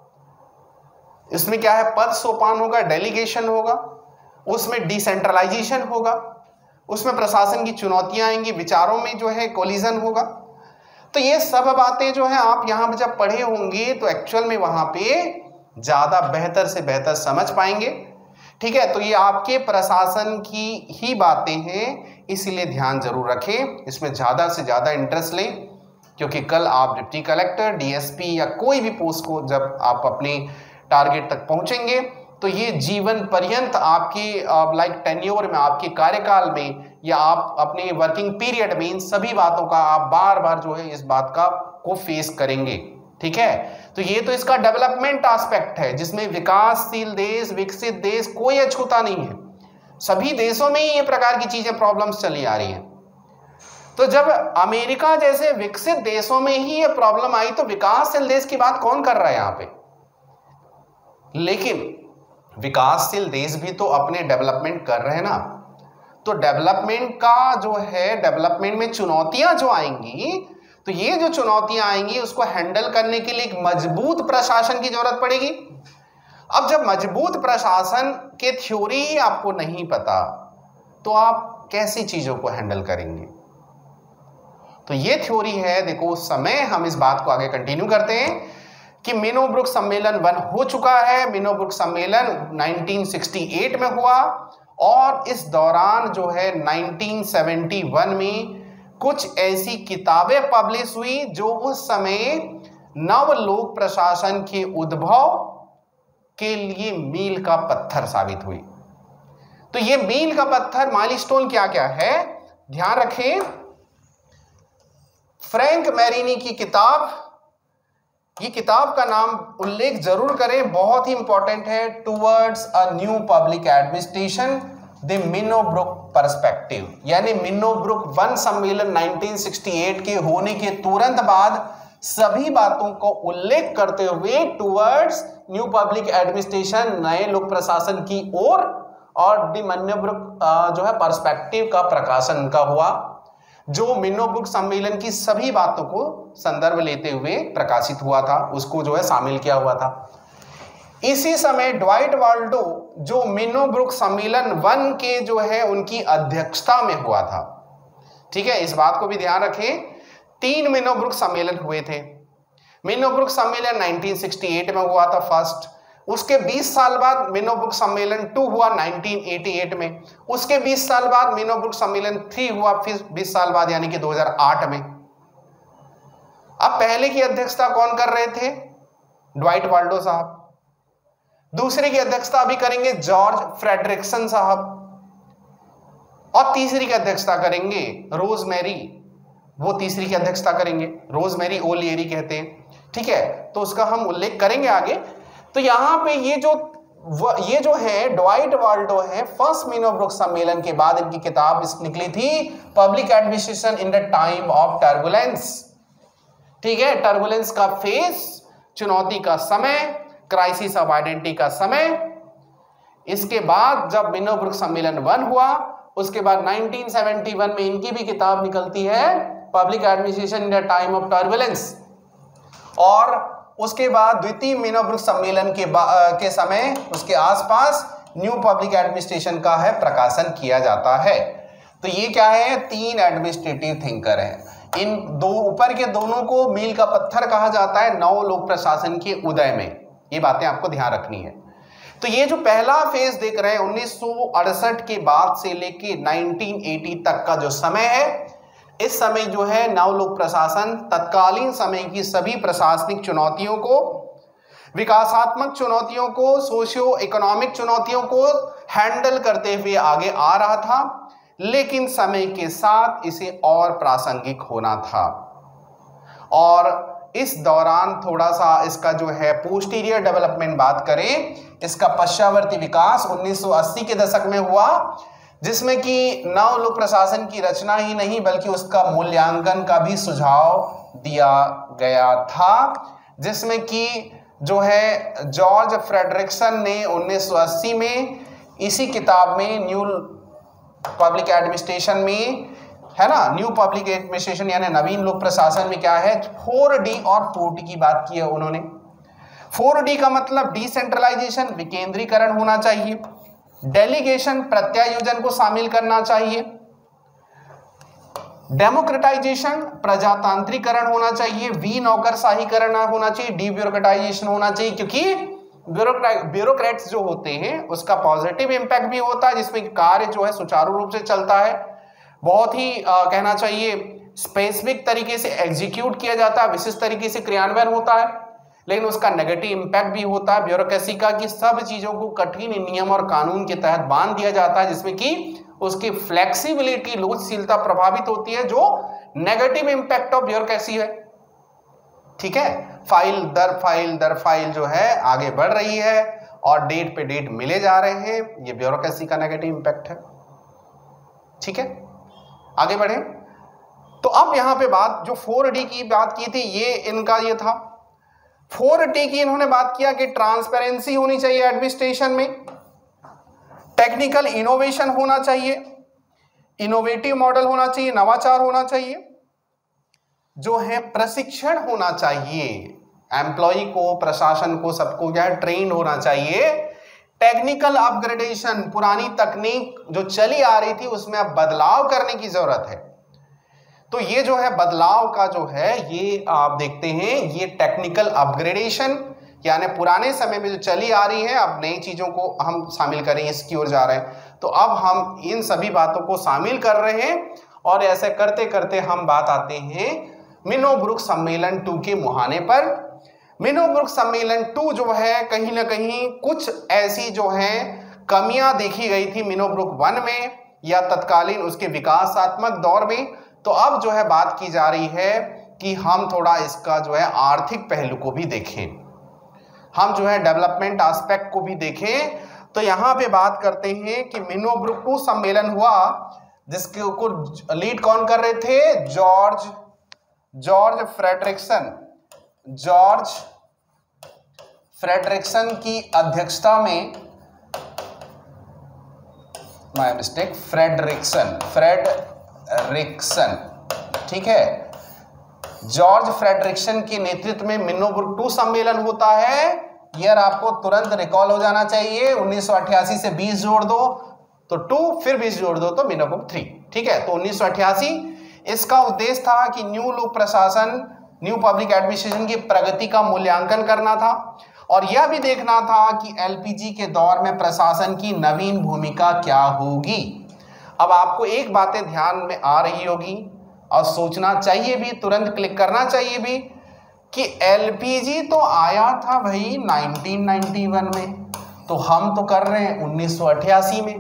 इसमें क्या है पद सोपान होगा, डेलीगेशन होगा, उसमें डिसेंट्रलाइजेशन होगा, उसमें प्रशासन की चुनौतियां आएंगी, विचारों में जो है कोलिजन होगा। तो ये सब बातें जो है आप यहाँ पे जब पढ़े होंगे तो एक्चुअल में वहां पे ज्यादा बेहतर से बेहतर समझ पाएंगे। ठीक है, तो ये आपके प्रशासन की ही बातें हैं, इसलिए ध्यान जरूर रखें, इसमें ज्यादा से ज्यादा इंटरेस्ट लें, क्योंकि कल आप डिप्टी कलेक्टर, डीएसपी या कोई भी पोस्ट को जब आप अपने टारगेट तक पहुंचेंगे तो ये जीवन पर्यंत आपके लाइक टेन्योर में, आपके कार्यकाल में या आप अपने वर्किंग पीरियड में इन सभी बातों का आप बार बार जो है इस बात को फेस करेंगे। ठीक है, तो ये तो इसका डेवलपमेंट एस्पेक्ट है, जिसमें विकासशील देश, विकसित देश कोई अछूता नहीं है, सभी देशों में ही ये प्रकार की चीजें प्रॉब्लम्स चली आ रही हैं। तो जब अमेरिका जैसे विकसित देशों में ही ये प्रॉब्लम आई तो विकासशील देश की बात कौन कर रहा है यहाँ पे। लेकिन विकासशील देश भी तो अपने डेवलपमेंट कर रहे हैं ना, तो डेवलपमेंट का जो है, डेवलपमेंट में चुनौतियां जो आएंगी, तो ये जो चुनौतियां आएंगी उसको हैंडल करने के लिए एक मजबूत प्रशासन की जरूरत पड़ेगी। अब जब मजबूत प्रशासन के थ्योरी ही आपको नहीं पता तो आप कैसी चीजों को हैंडल करेंगे। तो ये थ्योरी है, देखो उस समय हम इस बात को आगे कंटिन्यू करते हैं कि मिनोब्रुक सम्मेलन 1 हो चुका है। मिनोब्रुक सम्मेलन 1968 में हुआ और इस दौरान जो है 1971 में कुछ ऐसी किताबें पब्लिश हुई जो उस समय नव लोक प्रशासन के उद्भव के लिए मील का पत्थर साबित हुई। तो ये मील का पत्थर, माइलस्टोन क्या क्या है, ध्यान रखें। फ्रैंक मैरिनी की किताब ये किताब का नाम उल्लेख जरूर करें, बहुत ही इंपॉर्टेंट है, towards a new public administration the Minnowbrook perspective, यानी मिनोब्रुक वन सम्मेलन 1968 के होने के तुरंत बाद सभी बातों को उल्लेख करते हुए टुवर्ड्स न्यू पब्लिक एडमिनिस्ट्रेशन, नए लोक प्रशासन की ओर, और द मिनोब्रुक जो है पर्सपेक्टिव का प्रकाशन उनका हुआ, जो मिनोब्रुक सम्मेलन की सभी बातों को संदर्भ लेते हुए प्रकाशित हुआ था, उसको जो है शामिल किया हुआ था। इसी समय ड्वाइट वाल्डो जो मिनोब्रुक सम्मेलन 1 के जो है उनकी अध्यक्षता में हुआ था। ठीक है, इस बात को भी ध्यान रखें, 3 मिनोब्रुक सम्मेलन हुए थे। मिनोब्रुक सम्मेलन 1968 में हुआ था फर्स्ट, उसके 20 साल बाद मिनोब्रुक सम्मेलन 2 हुआ 1988 में, उसके 20 साल बाद मिनोब्रुक सम्मेलन 3 हुआ, फिर 20 साल बाद यानी कि 2008 में। अब पहले की अध्यक्षता कौन कर रहे थे? ड्वाइट वाल्डो साहब। दूसरे की अध्यक्षता अभी करेंगे जॉर्ज फ्रेडरिक्सन साहब, और तीसरी की अध्यक्षता करेंगे रोजमेरी, वो तीसरी की अध्यक्षता करेंगे, रोजमेरी ओलियरी कहते हैं। ठीक है, तो उसका हम उल्लेख करेंगे आगे। तो यहां पे ये जो है ड्वाइट वाल्डो है, फर्स्ट मिनोब्रुक सम्मेलन के बाद इनकी किताब निकली थी public administration in the time of turbulence. ठीक है, टर्बुलेंस का फेज, चुनौती का समय, क्राइसिस ऑफ आइडेंटिटी का समय। इसके बाद जब मिनोब्रुक सम्मेलन 1 हुआ, उसके बाद 1971 में इनकी भी किताब निकलती है public administration in the time of turbulence, और उसके बाद द्वितीय मिनोब्रुक सम्मेलन के समय उसके आसपास न्यू पब्लिक एडमिनिस्ट्रेशन का है प्रकाशन किया जाता है। तो ये क्या है? 3 एडमिनिस्ट्रेटिव थिंकर हैं। इन दो ऊपर के दोनों को मील का पत्थर कहा जाता है नव लोक प्रशासन के उदय में। ये बातें आपको ध्यान रखनी है। तो ये जो पहला फेज देख रहे हैं 1968 के बाद से लेके 1980 तक का जो समय है, इस समय जो है नव लोक प्रशासन तत्कालीन समय की सभी प्रशासनिक चुनौतियों को, विकासात्मक चुनौतियों को, सोशियो इकोनॉमिक चुनौतियों को हैंडल करते हुए आगे आ रहा था, लेकिन समय के साथ इसे और प्रासंगिक होना था। और इस दौरान थोड़ा सा इसका जो है पोस्टीरियर डेवलपमेंट बात करें, इसका पश्चावर्ती विकास 1980 के दशक में हुआ, जिसमें कि नव लोक प्रशासन की रचना ही नहीं बल्कि उसका मूल्यांकन का भी सुझाव दिया गया था, जिसमें कि जो है जॉर्ज फ्रेडरिक्सन ने 1980 में इसी किताब में न्यू पब्लिक एडमिनिस्ट्रेशन में, है ना, न्यू पब्लिक एडमिनिस्ट्रेशन यानी नवीन लोक प्रशासन में क्या है 4D और 4T की बात की है उन्होंने। 4D का मतलब डिसेंट्रलाइजेशन, विकेंद्रीकरण होना चाहिए, डेलीगेशन प्रत्यायोजन को शामिल करना चाहिए, डेमोक्रेटाइजेशन प्रजातांत्रिकरण होना चाहिए, नौकरशाहीकरण होना चाहिए, डीब्यूरोक्रेटाइजेशन होना चाहिए, क्योंकि ब्यूरोक्रेट्स जो होते हैं उसका पॉजिटिव इंपैक्ट भी होता है, जिसमें कार्य जो है सुचारू रूप से चलता है, बहुत ही कहना चाहिए स्पेसिफिक तरीके से एग्जीक्यूट किया जाता है, विशिष्ट तरीके से क्रियान्वयन होता है, लेकिन उसका नेगेटिव इंपैक्ट भी होता है ब्यूरोक्रेसी का, कि सब चीजों को कठिन नियम और कानून के तहत बांध दिया जाता है, जिसमें कि उसकी फ्लेक्सिबिलिटी, लोचशीलता प्रभावित होती है, जो नेगेटिव इंपैक्ट ऑफ ब्यूरोक्रेसी है। ठीक है, फाइल दर फाइल जो है आगे बढ़ रही है और डेट पे डेट मिले जा रहे हैं, ये ब्यूरोक्रेसी का नेगेटिव इंपैक्ट है। ठीक है, आगे बढ़े। तो अब यहां पे बात जो 4D की बात की थी, ये इनका ये था। 4T की इन्होंने बात किया कि ट्रांसपेरेंसी होनी चाहिए एडमिनिस्ट्रेशन में, टेक्निकल इनोवेशन होना चाहिए, इनोवेटिव मॉडल होना चाहिए, नवाचार होना चाहिए, जो है प्रशिक्षण होना चाहिए, एम्प्लॉय को, प्रशासन को, सबको क्या है ट्रेंड होना चाहिए, टेक्निकल अपग्रेडेशन, पुरानी तकनीक जो चली आ रही थी उसमें अब बदलाव करने की जरूरत है। तो ये जो है बदलाव का जो है ये आप देखते हैं, ये टेक्निकल अपग्रेडेशन यानी पुराने समय में जो चली आ रही है अब नई चीजों को हम शामिल करें, इसकी ओर जा रहे हैं। तो अब हम इन सभी बातों को शामिल कर रहे हैं और ऐसे करते करते हम बात आते हैं मिनोब्रुक सम्मेलन 2 के मुहाने पर। मिनोब्रुक सम्मेलन 2 जो है कहीं ना कहीं कुछ ऐसी जो है कमियां देखी गई थी मिनोब्रुक 1 में या तत्कालीन उसके विकासात्मक दौर में। तो अब जो है बात की जा रही है कि हम थोड़ा इसका जो है आर्थिक पहलू को भी देखें, हम जो है डेवलपमेंट एस्पेक्ट को भी देखें। तो यहां पे बात करते हैं कि मिनोब्रुक 2 सम्मेलन हुआ, जिसके को लीड कौन कर रहे थे? जॉर्ज फ्रेडरिक्सन की अध्यक्षता में, फ्रेडरिक्सन, ठीक है, जॉर्ज फ्रेडरिक्सन के नेतृत्व में मिनोब्रुक 2 सम्मेलन होता है। ईयर आपको तुरंत रिकॉल हो जाना चाहिए, 1988 से 20 जोड़ दो तो 2, फिर 20 जोड़ दो तो मिनोब्रुक 3, ठीक है। तो 1988 इसका उद्देश्य था कि न्यू लोक प्रशासन, न्यू पब्लिक एडमिनिस्ट्रेशन की प्रगति का मूल्यांकन करना था और यह भी देखना था कि एलपीजी के दौर में प्रशासन की नवीन भूमिका क्या होगी। अब आपको एक बातें ध्यान में आ रही होगी और सोचना चाहिए भी, तुरंत क्लिक करना चाहिए भी कि एलपीजी तो आया था भाई 1991 में, तो हम तो कर रहे हैं 1988 में।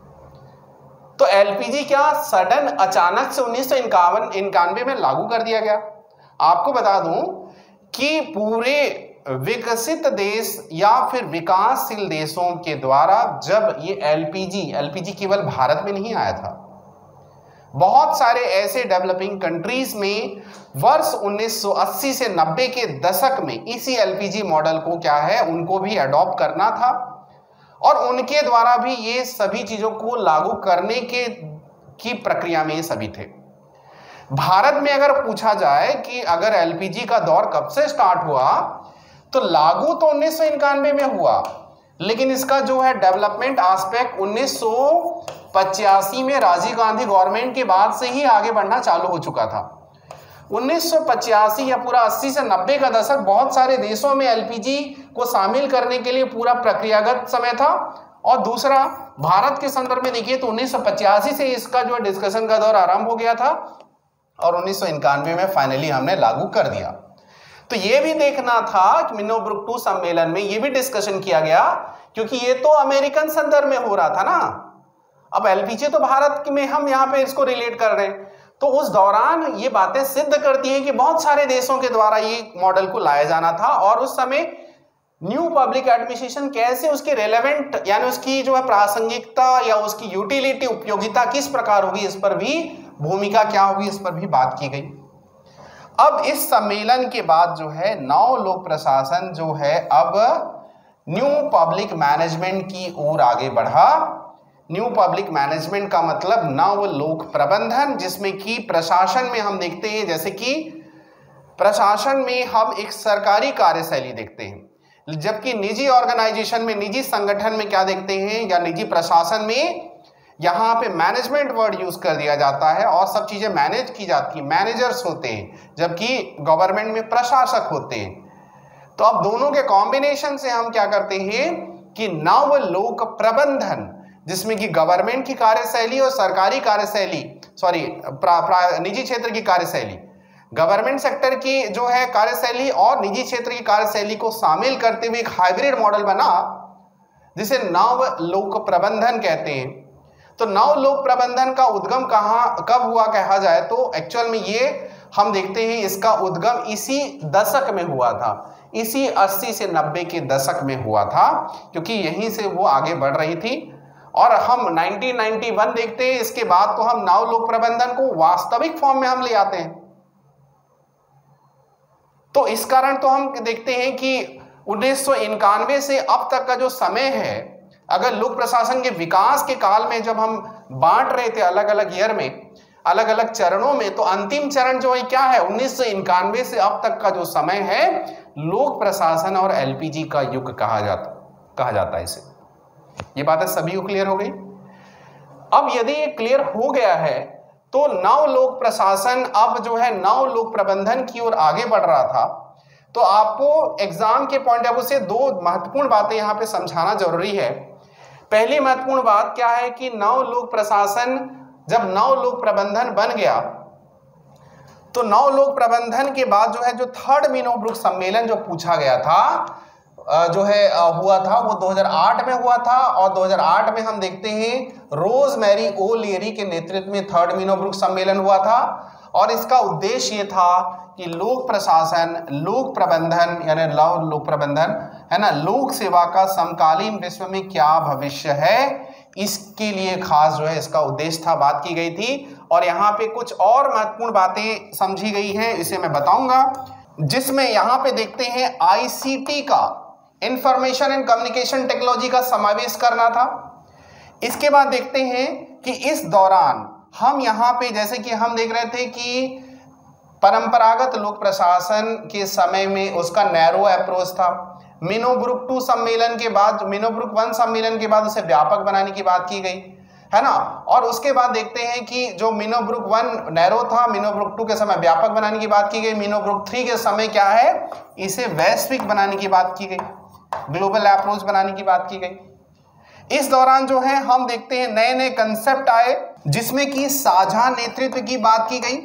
तो एलपीजी क्या सडन अचानक से 1991 में लागू कर दिया गया? आपको बता दूं कि पूरे विकसित देश या फिर विकासशील देशों के द्वारा जब ये एलपीजी केवल भारत में नहीं आया था, बहुत सारे ऐसे डेवलपिंग कंट्रीज में वर्ष 1980 से 90 के दशक में इसी एलपीजी मॉडल को क्या है, उनको भी अडॉप्ट करना था और उनके द्वारा भी ये सभी चीजों को लागू करने की प्रक्रिया में ये सभी थे। भारत में अगर पूछा जाए कि अगर एलपीजी का दौर कब से स्टार्ट हुआ, तो लागू तो 1991 में हुआ, लेकिन इसका जो है डेवलपमेंट एस्पेक्ट 1985 में राजीव गांधी गवर्नमेंट के बाद से ही आगे बढ़ना चालू हो चुका था। 1985 या पूरा 80 से 90 का दशक बहुत सारे देशों में एलपीजी को शामिल करने के लिए पूरा प्रक्रियागत समय था। और दूसरा, भारत के संदर्भ में देखिए तो 1985 से इसका जो डिस्कशन का दौर आरंभ हो गया था और 1991 में फाइनली हमने लागू कर दिया। तो ये भी देखना था कि मिनोब्रुक 2 सम्मेलन में ये भी डिस्कशन किया गया, क्योंकि ये तो अमेरिकन संदर्भ में हो रहा था ना। अब एलपीजी तो भारत में हम यहाँ पे इसको रिलेट कर रहे हैं, तो उस दौरान ये बातें सिद्ध करती हैं कि बहुत सारे देशों के द्वारा ये मॉडल को लाया जाना था और उस समय न्यू पब्लिक एडमिनिस्ट्रेशन कैसे उसके रेलेवेंट यानी उसकी जो है प्रासंगिकता या उसकी यूटिलिटी उपयोगिता किस प्रकार होगी, इस पर भी भूमिका क्या होगी, इस पर भी बात की गई। अब इस सम्मेलन के बाद जो है नव लोक प्रशासन जो है अब न्यू पब्लिक मैनेजमेंट की ओर आगे बढ़ा। न्यू पब्लिक मैनेजमेंट का मतलब नव लोक प्रबंधन, जिसमें कि प्रशासन में हम देखते हैं, जैसे कि प्रशासन में हम एक सरकारी कार्यशैली देखते हैं, जबकि निजी ऑर्गेनाइजेशन में, निजी संगठन में क्या देखते हैं या निजी प्रशासन में यहाँ पे मैनेजमेंट वर्ड यूज कर दिया जाता है और सब चीजें मैनेज की जाती है, मैनेजर्स होते हैं, जबकि गवर्नमेंट में प्रशासक होते हैं। तो अब दोनों के कॉम्बिनेशन से हम क्या करते हैं कि नव लोक प्रबंधन, जिसमें कि गवर्नमेंट की कार्यशैली और सरकारी कार्यशैली, निजी क्षेत्र की कार्यशैली, गवर्नमेंट सेक्टर की जो है कार्यशैली और निजी क्षेत्र की कार्यशैली को शामिल करते हुए एक हाइब्रिड मॉडल बना, जिसे नव लोक प्रबंधन कहते हैं। तो नव लोक प्रबंधन का उद्गम कब हुआ कहा जाए तो एक्चुअल में ये हम देखते हैं इसका उद्गम इसी दशक में हुआ था, इसी 80 से 90 के दशक में हुआ था, क्योंकि यहीं से वो आगे बढ़ रही थी। और हम 1991 देखते हैं, इसके बाद तो हम नव लोक प्रबंधन को वास्तविक फॉर्म में हम ले आते हैं। तो इस कारण तो हम देखते हैं कि 1991 से अब तक का जो समय है, अगर लोक प्रशासन के विकास के काल में जब हम बांट रहे थे अलग अलग ईयर में, अलग अलग चरणों में, तो अंतिम चरण जो है क्या है, 1991 से अब तक का जो समय है, लोक प्रशासन और एलपीजी का युग कहा जाता है इसे। ये बातें सभी को क्लियर हो गई। अब यदि ये क्लियर हो गया है तो नव लोक प्रशासन अब जो है नव लोक प्रबंधन की ओर आगे बढ़ रहा था। तो आपको एग्जाम के पॉइंट ऑफ व्यू से दो महत्वपूर्ण बातें यहां पे समझाना जरूरी है। पहली महत्वपूर्ण बात क्या है कि नव लोक प्रशासन जब नव लोक प्रबंधन बन गया, तो नव लोक प्रबंधन के बाद जो है जो थर्ड मिनोब्रुक सम्मेलन जो पूछा गया था जो है हुआ था, वो 2008 में हुआ था। और 2008 में हम देखते हैं रोज मैरी ओ लेरी के नेतृत्व में थर्ड मिनोब्रुक सम्मेलन हुआ था। और इसका उद्देश्य ये था कि लोक प्रशासन, लोक प्रबंधन यानी लोक प्रबंधन है ना, लोक सेवा का समकालीन विश्व में क्या भविष्य है, इसके लिए खास जो है इसका उद्देश्य था, बात की गई थी। और यहाँ पे कुछ और महत्वपूर्ण बातें समझी गई हैं, इसे मैं बताऊंगा, जिसमें यहाँ पे देखते हैं आईसीटी का, इंफॉर्मेशन एंड कम्युनिकेशन टेक्नोलॉजी का समावेश करना था। इसके बाद देखते हैं कि इस दौरान हम यहाँ पे जैसे कि हम देख रहे थे कि परंपरागत लोक प्रशासन के समय में उसका नैरो अप्रोच था। मिनोब्रुक 2 सम्मेलन के बाद, मिनोब्रुक 1 सम्मेलन के बाद उसे व्यापक बनाने की बात की गई है ना। और उसके बाद देखते हैं कि जो मिनोब्रुक 1 नैरो था, मिनोब्रुक 2 के समय व्यापक बनाने की बात की गई, मिनोब्रुक 3 के समय क्या है, इसे वैश्विक बनाने की बात की गई, ग्लोबल अप्रोच बनाने की बात की गई। इस दौरान जो है हम देखते हैं नए नए कंसेप्ट आए, जिसमें कि साझा नेतृत्व की बात की गई,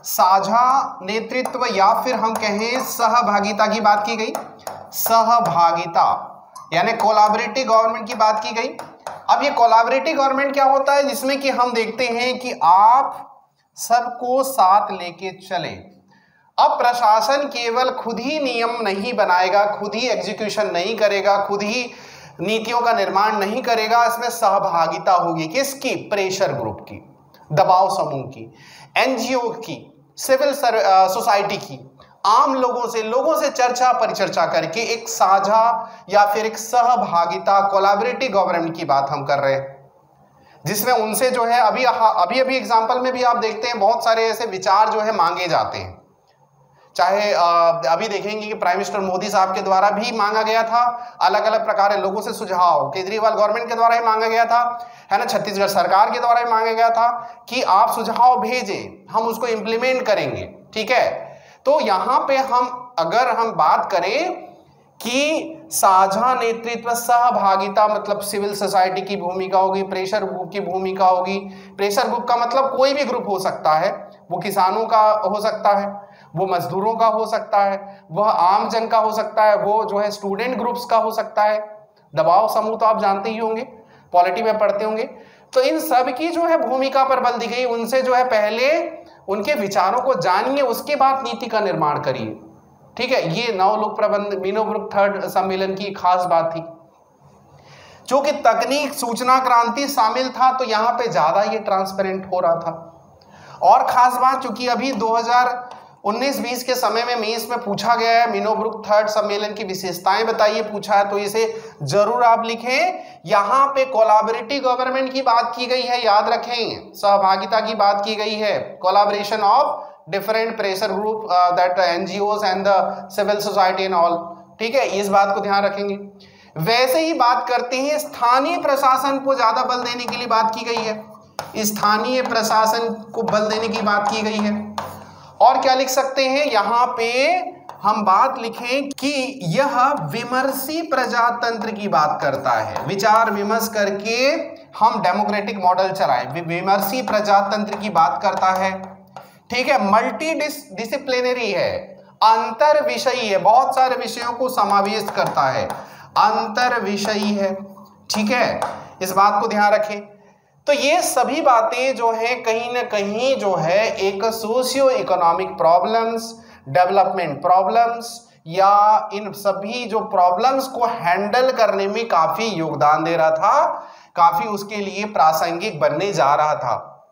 साझा नेतृत्व या फिर हम कहें सहभागिता की बात की गई, सहभागिता यानी कोलैबोरेटिव गवर्नमेंट की बात की गई। अब ये कोलैबोरेटिव गवर्नमेंट क्या होता है, जिसमें कि हम देखते हैं कि आप सबको साथ लेके चले। अब प्रशासन केवल खुद ही नियम नहीं बनाएगा, खुद ही एग्जीक्यूशन नहीं करेगा, खुद ही नीतियों का निर्माण नहीं करेगा, इसमें सहभागिता होगी किसकी, प्रेशर ग्रुप की, दबाव समूह की, एनजीओ की, सिविल सोसाइटी की, आम लोगों से चर्चा परिचर्चा करके एक साझा या फिर एक सहभागिता कोलैबोरेटिव गवर्नमेंट की बात हम कर रहे हैं, जिसमें उनसे जो है अभी एग्जांपल में भी आप देखते हैं बहुत सारे ऐसे विचार जो है मांगे जाते हैं। चाहे अभी देखेंगे कि प्राइम मिनिस्टर मोदी साहब के द्वारा भी मांगा गया था, अलग अलग प्रकार के लोगों से सुझाव केजरीवाल गवर्नमेंट के द्वारा ही मांगा गया था, है ना, छत्तीसगढ़ सरकार के द्वारा ही मांगा गया था कि आप सुझाव भेजें, हम उसको इंप्लीमेंट करेंगे, ठीक है। तो यहाँ पे अगर हम बात करें कि साझा नेतृत्व, सहभागिता मतलब सिविल सोसाइटी की भूमिका होगी, प्रेशर ग्रुप की भूमिका होगी। प्रेशर ग्रुप का मतलब कोई भी ग्रुप हो सकता है, वो किसानों का हो सकता है, वो मजदूरों का हो सकता है, वह आम जन का हो सकता है, वो जो है स्टूडेंट ग्रुप्स का हो सकता है। दबाव समूह तो आप जानते ही होंगे, पॉलिटी में पढ़ते होंगे। तो इन सब की जो है भूमिका पर बल दी गई, उनसे जो है पहले उनके विचारों को जानिए, उसके बाद नीति का निर्माण करिए, ठीक है। ये नव लोक प्रबंध मिनोब्रुक 3 सम्मेलन की खास बात थी। चूंकि तकनीक सूचना क्रांति शामिल था तो यहाँ पे ज्यादा ये ट्रांसपेरेंट हो रहा था। और खास बात, चूंकि अभी 2019-20 के समय में मेंस में पूछा गया है, मिनोब्रुक 3 सम्मेलन की विशेषताएं बताइए पूछा है, तो इसे जरूर आप लिखें। यहाँ पे कोलैबोरेटिव गवर्नमेंट की बात की गई है, याद रखें, सहभागिता की बात की गई है, collaboration of different pressure group that NGOs and the civil society and all, ठीक है, इस बात को ध्यान रखेंगे। वैसे ही बात करते हैं स्थानीय प्रशासन को ज्यादा बल देने के लिए बात की गई है, स्थानीय प्रशासन को बल देने की बात की गई है। और क्या लिख सकते हैं यहाँ पे हम बात लिखें कि यह विमर्शी प्रजातंत्र की बात करता है, विचार विमर्श करके हम डेमोक्रेटिक मॉडल चलाएं, विमर्शी प्रजातंत्र की बात करता है, ठीक है। मल्टी डिसिप्लिनरी है, अंतर विषयी है, बहुत सारे विषयों को समावेश करता है, अंतर विषयी है, ठीक है, इस बात को ध्यान रखें। तो ये सभी बातें जो है कहीं ना कहीं जो है एक socio economic problems, development problems या इन सभी जो प्रॉब्लम्स को हैंडल करने में काफी योगदान दे रहा था, काफी उसके लिए प्रासंगिक बनने जा रहा था।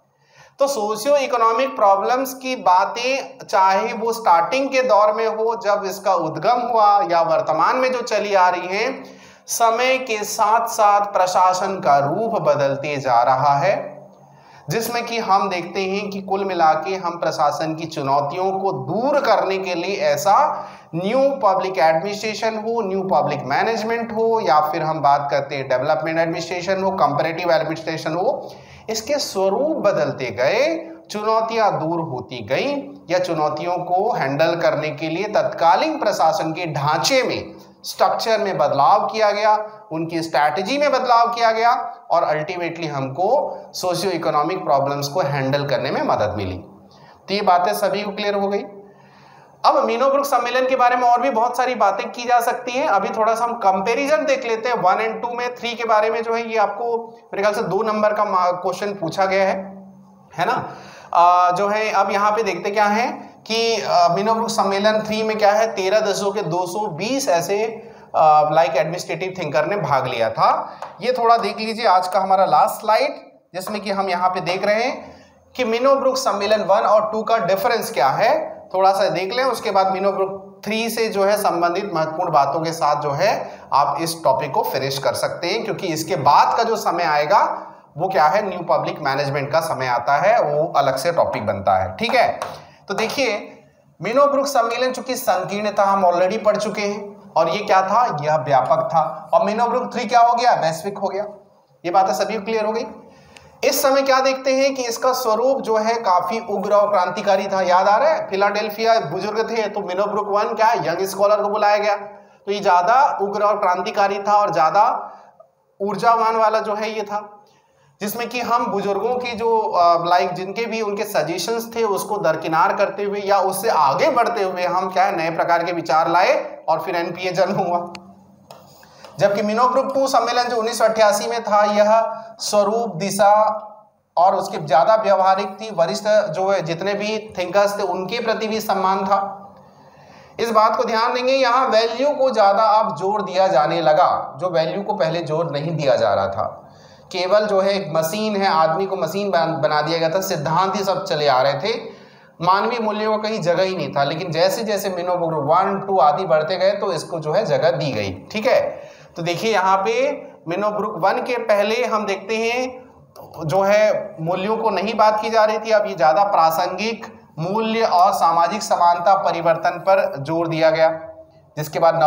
तो सोशियो इकोनॉमिक प्रॉब्लम्स की बातें चाहे वो स्टार्टिंग के दौर में हो जब इसका उद्गम हुआ, या वर्तमान में जो चली आ रही है, समय के साथ साथ प्रशासन का रूप बदलते जा रहा है, जिसमें कि हम देखते हैं कि कुल मिला के हम प्रशासन की चुनौतियों को दूर करने के लिए ऐसा न्यू पब्लिक एडमिनिस्ट्रेशन हो, न्यू पब्लिक मैनेजमेंट हो, या फिर हम बात करते हैं डेवलपमेंट एडमिनिस्ट्रेशन हो, कंपैरेटिव एडमिनिस्ट्रेशन हो, इसके स्वरूप बदलते गए, चुनौतियां दूर होती गई, या चुनौतियों को हैंडल करने के लिए तत्कालीन प्रशासन के ढांचे में, स्ट्रक्चर में बदलाव किया गया, उनकी स्ट्रैटेजी में बदलाव किया गया, और अल्टीमेटली हमको सोशियो इकोनॉमिक प्रॉब्लम्स को हैंडल करने में मदद मिली। तो ये बातें सभी को क्लियर हो गई। अब मिनोब्रुक सम्मेलन के बारे में और भी बहुत सारी बातें की जा सकती हैं, अभी थोड़ा सा हम कंपैरिजन देख लेते हैं 1 और 2 में। 3 के बारे में जो है ये आपको मेरे ख्याल से 2 नंबर का क्वेश्चन पूछा गया है ना। जो है अब यहाँ पे देखते क्या है कि मिनोब्रुक सम्मेलन 3 में क्या है 13 देशों के 220 ऐसे लाइक एडमिनिस्ट्रेटिव थिंकर ने भाग लिया था। ये थोड़ा देख लीजिए आज का हमारा लास्ट स्लाइड, जिसमें कि हम यहाँ पे देख रहे हैं कि मिनोब्रुक सम्मेलन 1 और 2 का डिफरेंस क्या है, थोड़ा सा देख लें। उसके बाद मिनोब्रुक 3 से जो है संबंधित महत्वपूर्ण बातों के साथ जो है आप इस टॉपिक को फिनिश कर सकते हैं, क्योंकि इसके बाद का जो समय आएगा वो क्या है, न्यू पब्लिक मैनेजमेंट का समय आता है, वो अलग से टॉपिक बनता है। ठीक है, तो देखिए मिनोब्रुक सम्मेलन चूंकि संकीर्ण था, हम ऑलरेडी पढ़ चुके हैं, और ये क्या था, यह व्यापक था। और मिनोब्रुक 3 क्या हो गया, वैश्विक हो गया। ये बातें सभी क्लियर हो गई। इस समय क्या देखते हैं कि इसका स्वरूप जो है काफी उग्र और क्रांतिकारी था। याद आ रहा है, फिलाडेल्फिया बुजुर्ग थे तो मिनोब्रुक 1 क्या यंग स्कॉलर को बुलाया गया, तो ये ज्यादा उग्र और क्रांतिकारी था और ज्यादा ऊर्जावान वाला जो है ये था, जिसमें कि हम बुजुर्गों की जो लाइक जिनके भी उनके सजेशंस थे उसको दरकिनार करते हुए या उससे आगे बढ़ते हुए हम क्या है नए प्रकार के विचार लाए और फिर एनपीए जन्म हुआ। जबकि मिनोब्रुक 2 सम्मेलन जो 1988 में था, यह स्वरूप, दिशा और उसके ज्यादा व्यवहारिक थी। वरिष्ठ जो है जितने भी थिंकर्स थे उनके प्रति भी सम्मान था। इस बात को ध्यान देंगे, यहाँ वैल्यू को ज्यादा अब जोर दिया जाने लगा, जो वैल्यू को पहले जोर नहीं दिया जा रहा था। केवल जो है एक मशीन है, आदमी को मशीन बना दिया गया था, सिद्धांत ही सब चले आ रहे थे, मानवीय मूल्यों का कहीं जगह ही नहीं था। लेकिन जैसे जैसे मिनोब्रुक 1, 2 आदि बढ़ते गए तो इसको जो है जगह दी गई। ठीक है, तो देखिए यहाँ पे मिनोब्रुक 1 के पहले हम देखते हैं जो है मूल्यों को नहीं बात की जा रही थी, अब ये ज्यादा प्रासंगिक मूल्य और सामाजिक समानता परिवर्तन पर जोर दिया गया, जिसके बाद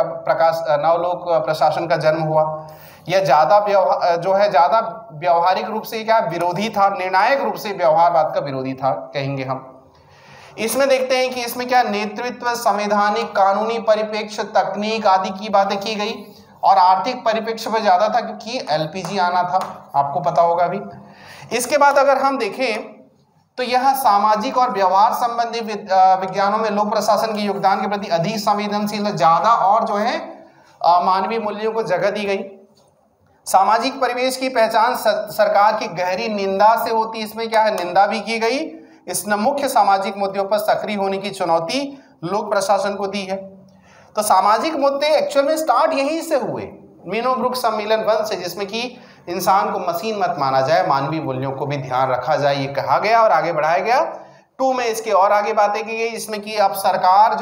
नवलोक प्रशासन का जन्म हुआ। यह ज्यादा ज्यादा व्यवहारिक रूप से क्या विरोधी था, निर्णायक रूप से व्यवहारवाद का विरोधी था कहेंगे हम। इसमें देखते हैं कि इसमें क्या नेतृत्व, संवैधानिक, कानूनी परिप्रेक्ष्य, तकनीक आदि की बातें की गई, और आर्थिक परिप्रेक्ष्य पर ज्यादा था क्योंकि एलपीजी आना था, आपको पता होगा भी। इसके बाद अगर हम देखें तो यह सामाजिक और व्यवहार संबंधी विज्ञानों में लोक प्रशासन के योगदान के प्रति अधिक संवेदनशील, ज्यादा और जो है मानवीय मूल्यों को जगह दी गई। सामाजिक परिवेश की पहचान सरकार की गहरी निंदा से होती, इसमें क्या है निंदा भी की गई। इसने मुख्य सामाजिक मुद्दों पर सक्रिय होने की चुनौती लोक प्रशासन को दी है। तो सामाजिक मुद्दे एक्चुअल में स्टार्ट यहीं से हुए, मिनोब्रुक सम्मेलन 1 से, जिसमें कि इंसान को मशीन मत माना जाए, मानवीय मूल्यों को भी ध्यान रखा जाए, ये कहा गया और आगे बढ़ाया गया। 2 में इसके और आगे बातें की गई, इसमें कि अब सरकार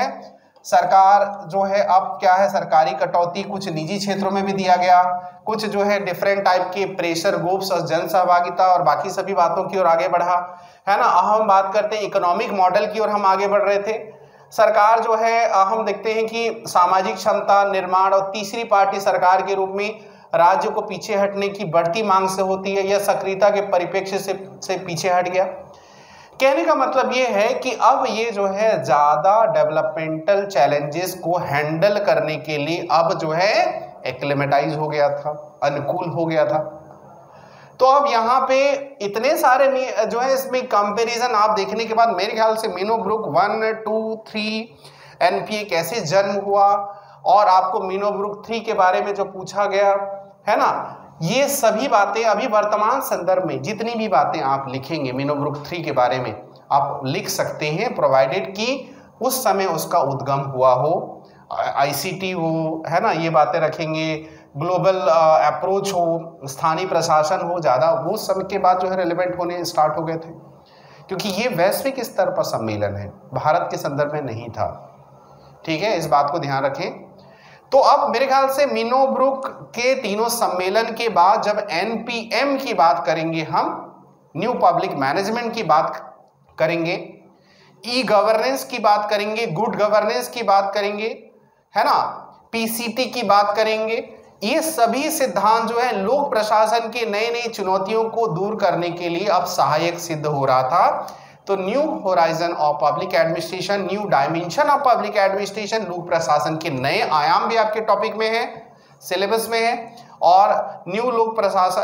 जो है अब क्या है, सरकारी कटौती कुछ निजी क्षेत्रों में भी दिया गया, कुछ जो है डिफरेंट टाइप के प्रेशर ग्रुप्स और जन सहभागिता और बाकी सभी बातों की ओर आगे बढ़ा, है ना। हम बात करते हैं इकोनॉमिक मॉडल की ओर हम आगे बढ़ रहे थे। सरकार जो है हम देखते हैं कि सामाजिक क्षमता निर्माण और तीसरी पार्टी सरकार के रूप में राज्य को पीछे हटने की बढ़ती मांग से होती है, यह सक्रियता के परिप्रेक्ष्य से पीछे हट गया। कहने का मतलब ये है कि अब ये जो है ज्यादा डेवलपमेंटल चैलेंजेस को हैंडल करने के लिए अब जो है एक्लेमेटाइज हो गया था, अनुकूल हो गया था। तो अब यहाँ पे इतने सारे जो है इसमें कंपैरिजन आप देखने के बाद मेरे ख्याल से मिनोब्रुक 1, 2, 3 एनपीए कैसे जन्म हुआ और आपको मिनोब्रुक 3 के बारे में जो पूछा गया है ना, ये सभी बातें अभी वर्तमान संदर्भ में जितनी भी बातें आप लिखेंगे मिनोब्रुक 3 के बारे में आप लिख सकते हैं, प्रोवाइडेड कि उस समय उसका उद्गम हुआ हो, आईसीटी हो, है ना, ये बातें रखेंगे, ग्लोबल अप्रोच हो, स्थानीय प्रशासन हो, ज़्यादा वो समय के बाद जो है रेलेवेंट होने स्टार्ट हो गए थे, क्योंकि ये वैश्विक स्तर पर सम्मेलन है, भारत के संदर्भ में नहीं था। ठीक है, इस बात को ध्यान रखें। तो अब मेरे ख्याल से मिनोब्रुक के तीनों सम्मेलन के बाद जब एनपीएम की बात करेंगे, हम न्यू पब्लिक मैनेजमेंट की बात करेंगे, ई गवर्नेंस की बात करेंगे, गुड गवर्नेंस की बात करेंगे, है ना, पीसीटी की बात करेंगे। ये सभी सिद्धांत जो है लोक प्रशासन की नई नई चुनौतियों को दूर करने के लिए अब सहायक सिद्ध हो रहा था। तो new horizon of public administration, new dimension of public administration, लोक प्रशासन के नए आयाम भी आपके टॉपिक में है, सिलेबस में है। और न्यू लोक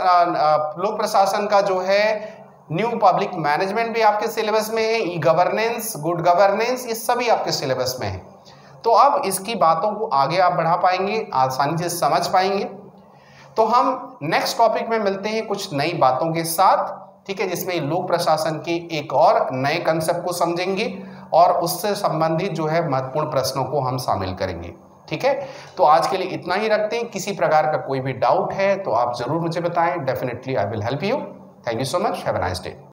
प्रशासन का जो है न्यू पब्लिक मैनेजमेंट भी आपके सिलेबस में है, ई गवर्नेंस, गुड गवर्नेंस, ये सभी आपके सिलेबस में है। तो अब इसकी बातों को आगे आप बढ़ा पाएंगे, आसानी से समझ पाएंगे। तो हम नेक्स्ट टॉपिक में मिलते हैं कुछ नई बातों के साथ। ठीक है, जिसमें लोक प्रशासन के एक और नए कंसेप्ट को समझेंगे और उससे संबंधित जो है महत्वपूर्ण प्रश्नों को हम शामिल करेंगे। ठीक है, तो आज के लिए इतना ही रखते हैं। किसी प्रकार का कोई भी डाउट है तो आप जरूर मुझे बताएं, definitely I will help you. Thank you so much, have a nice day.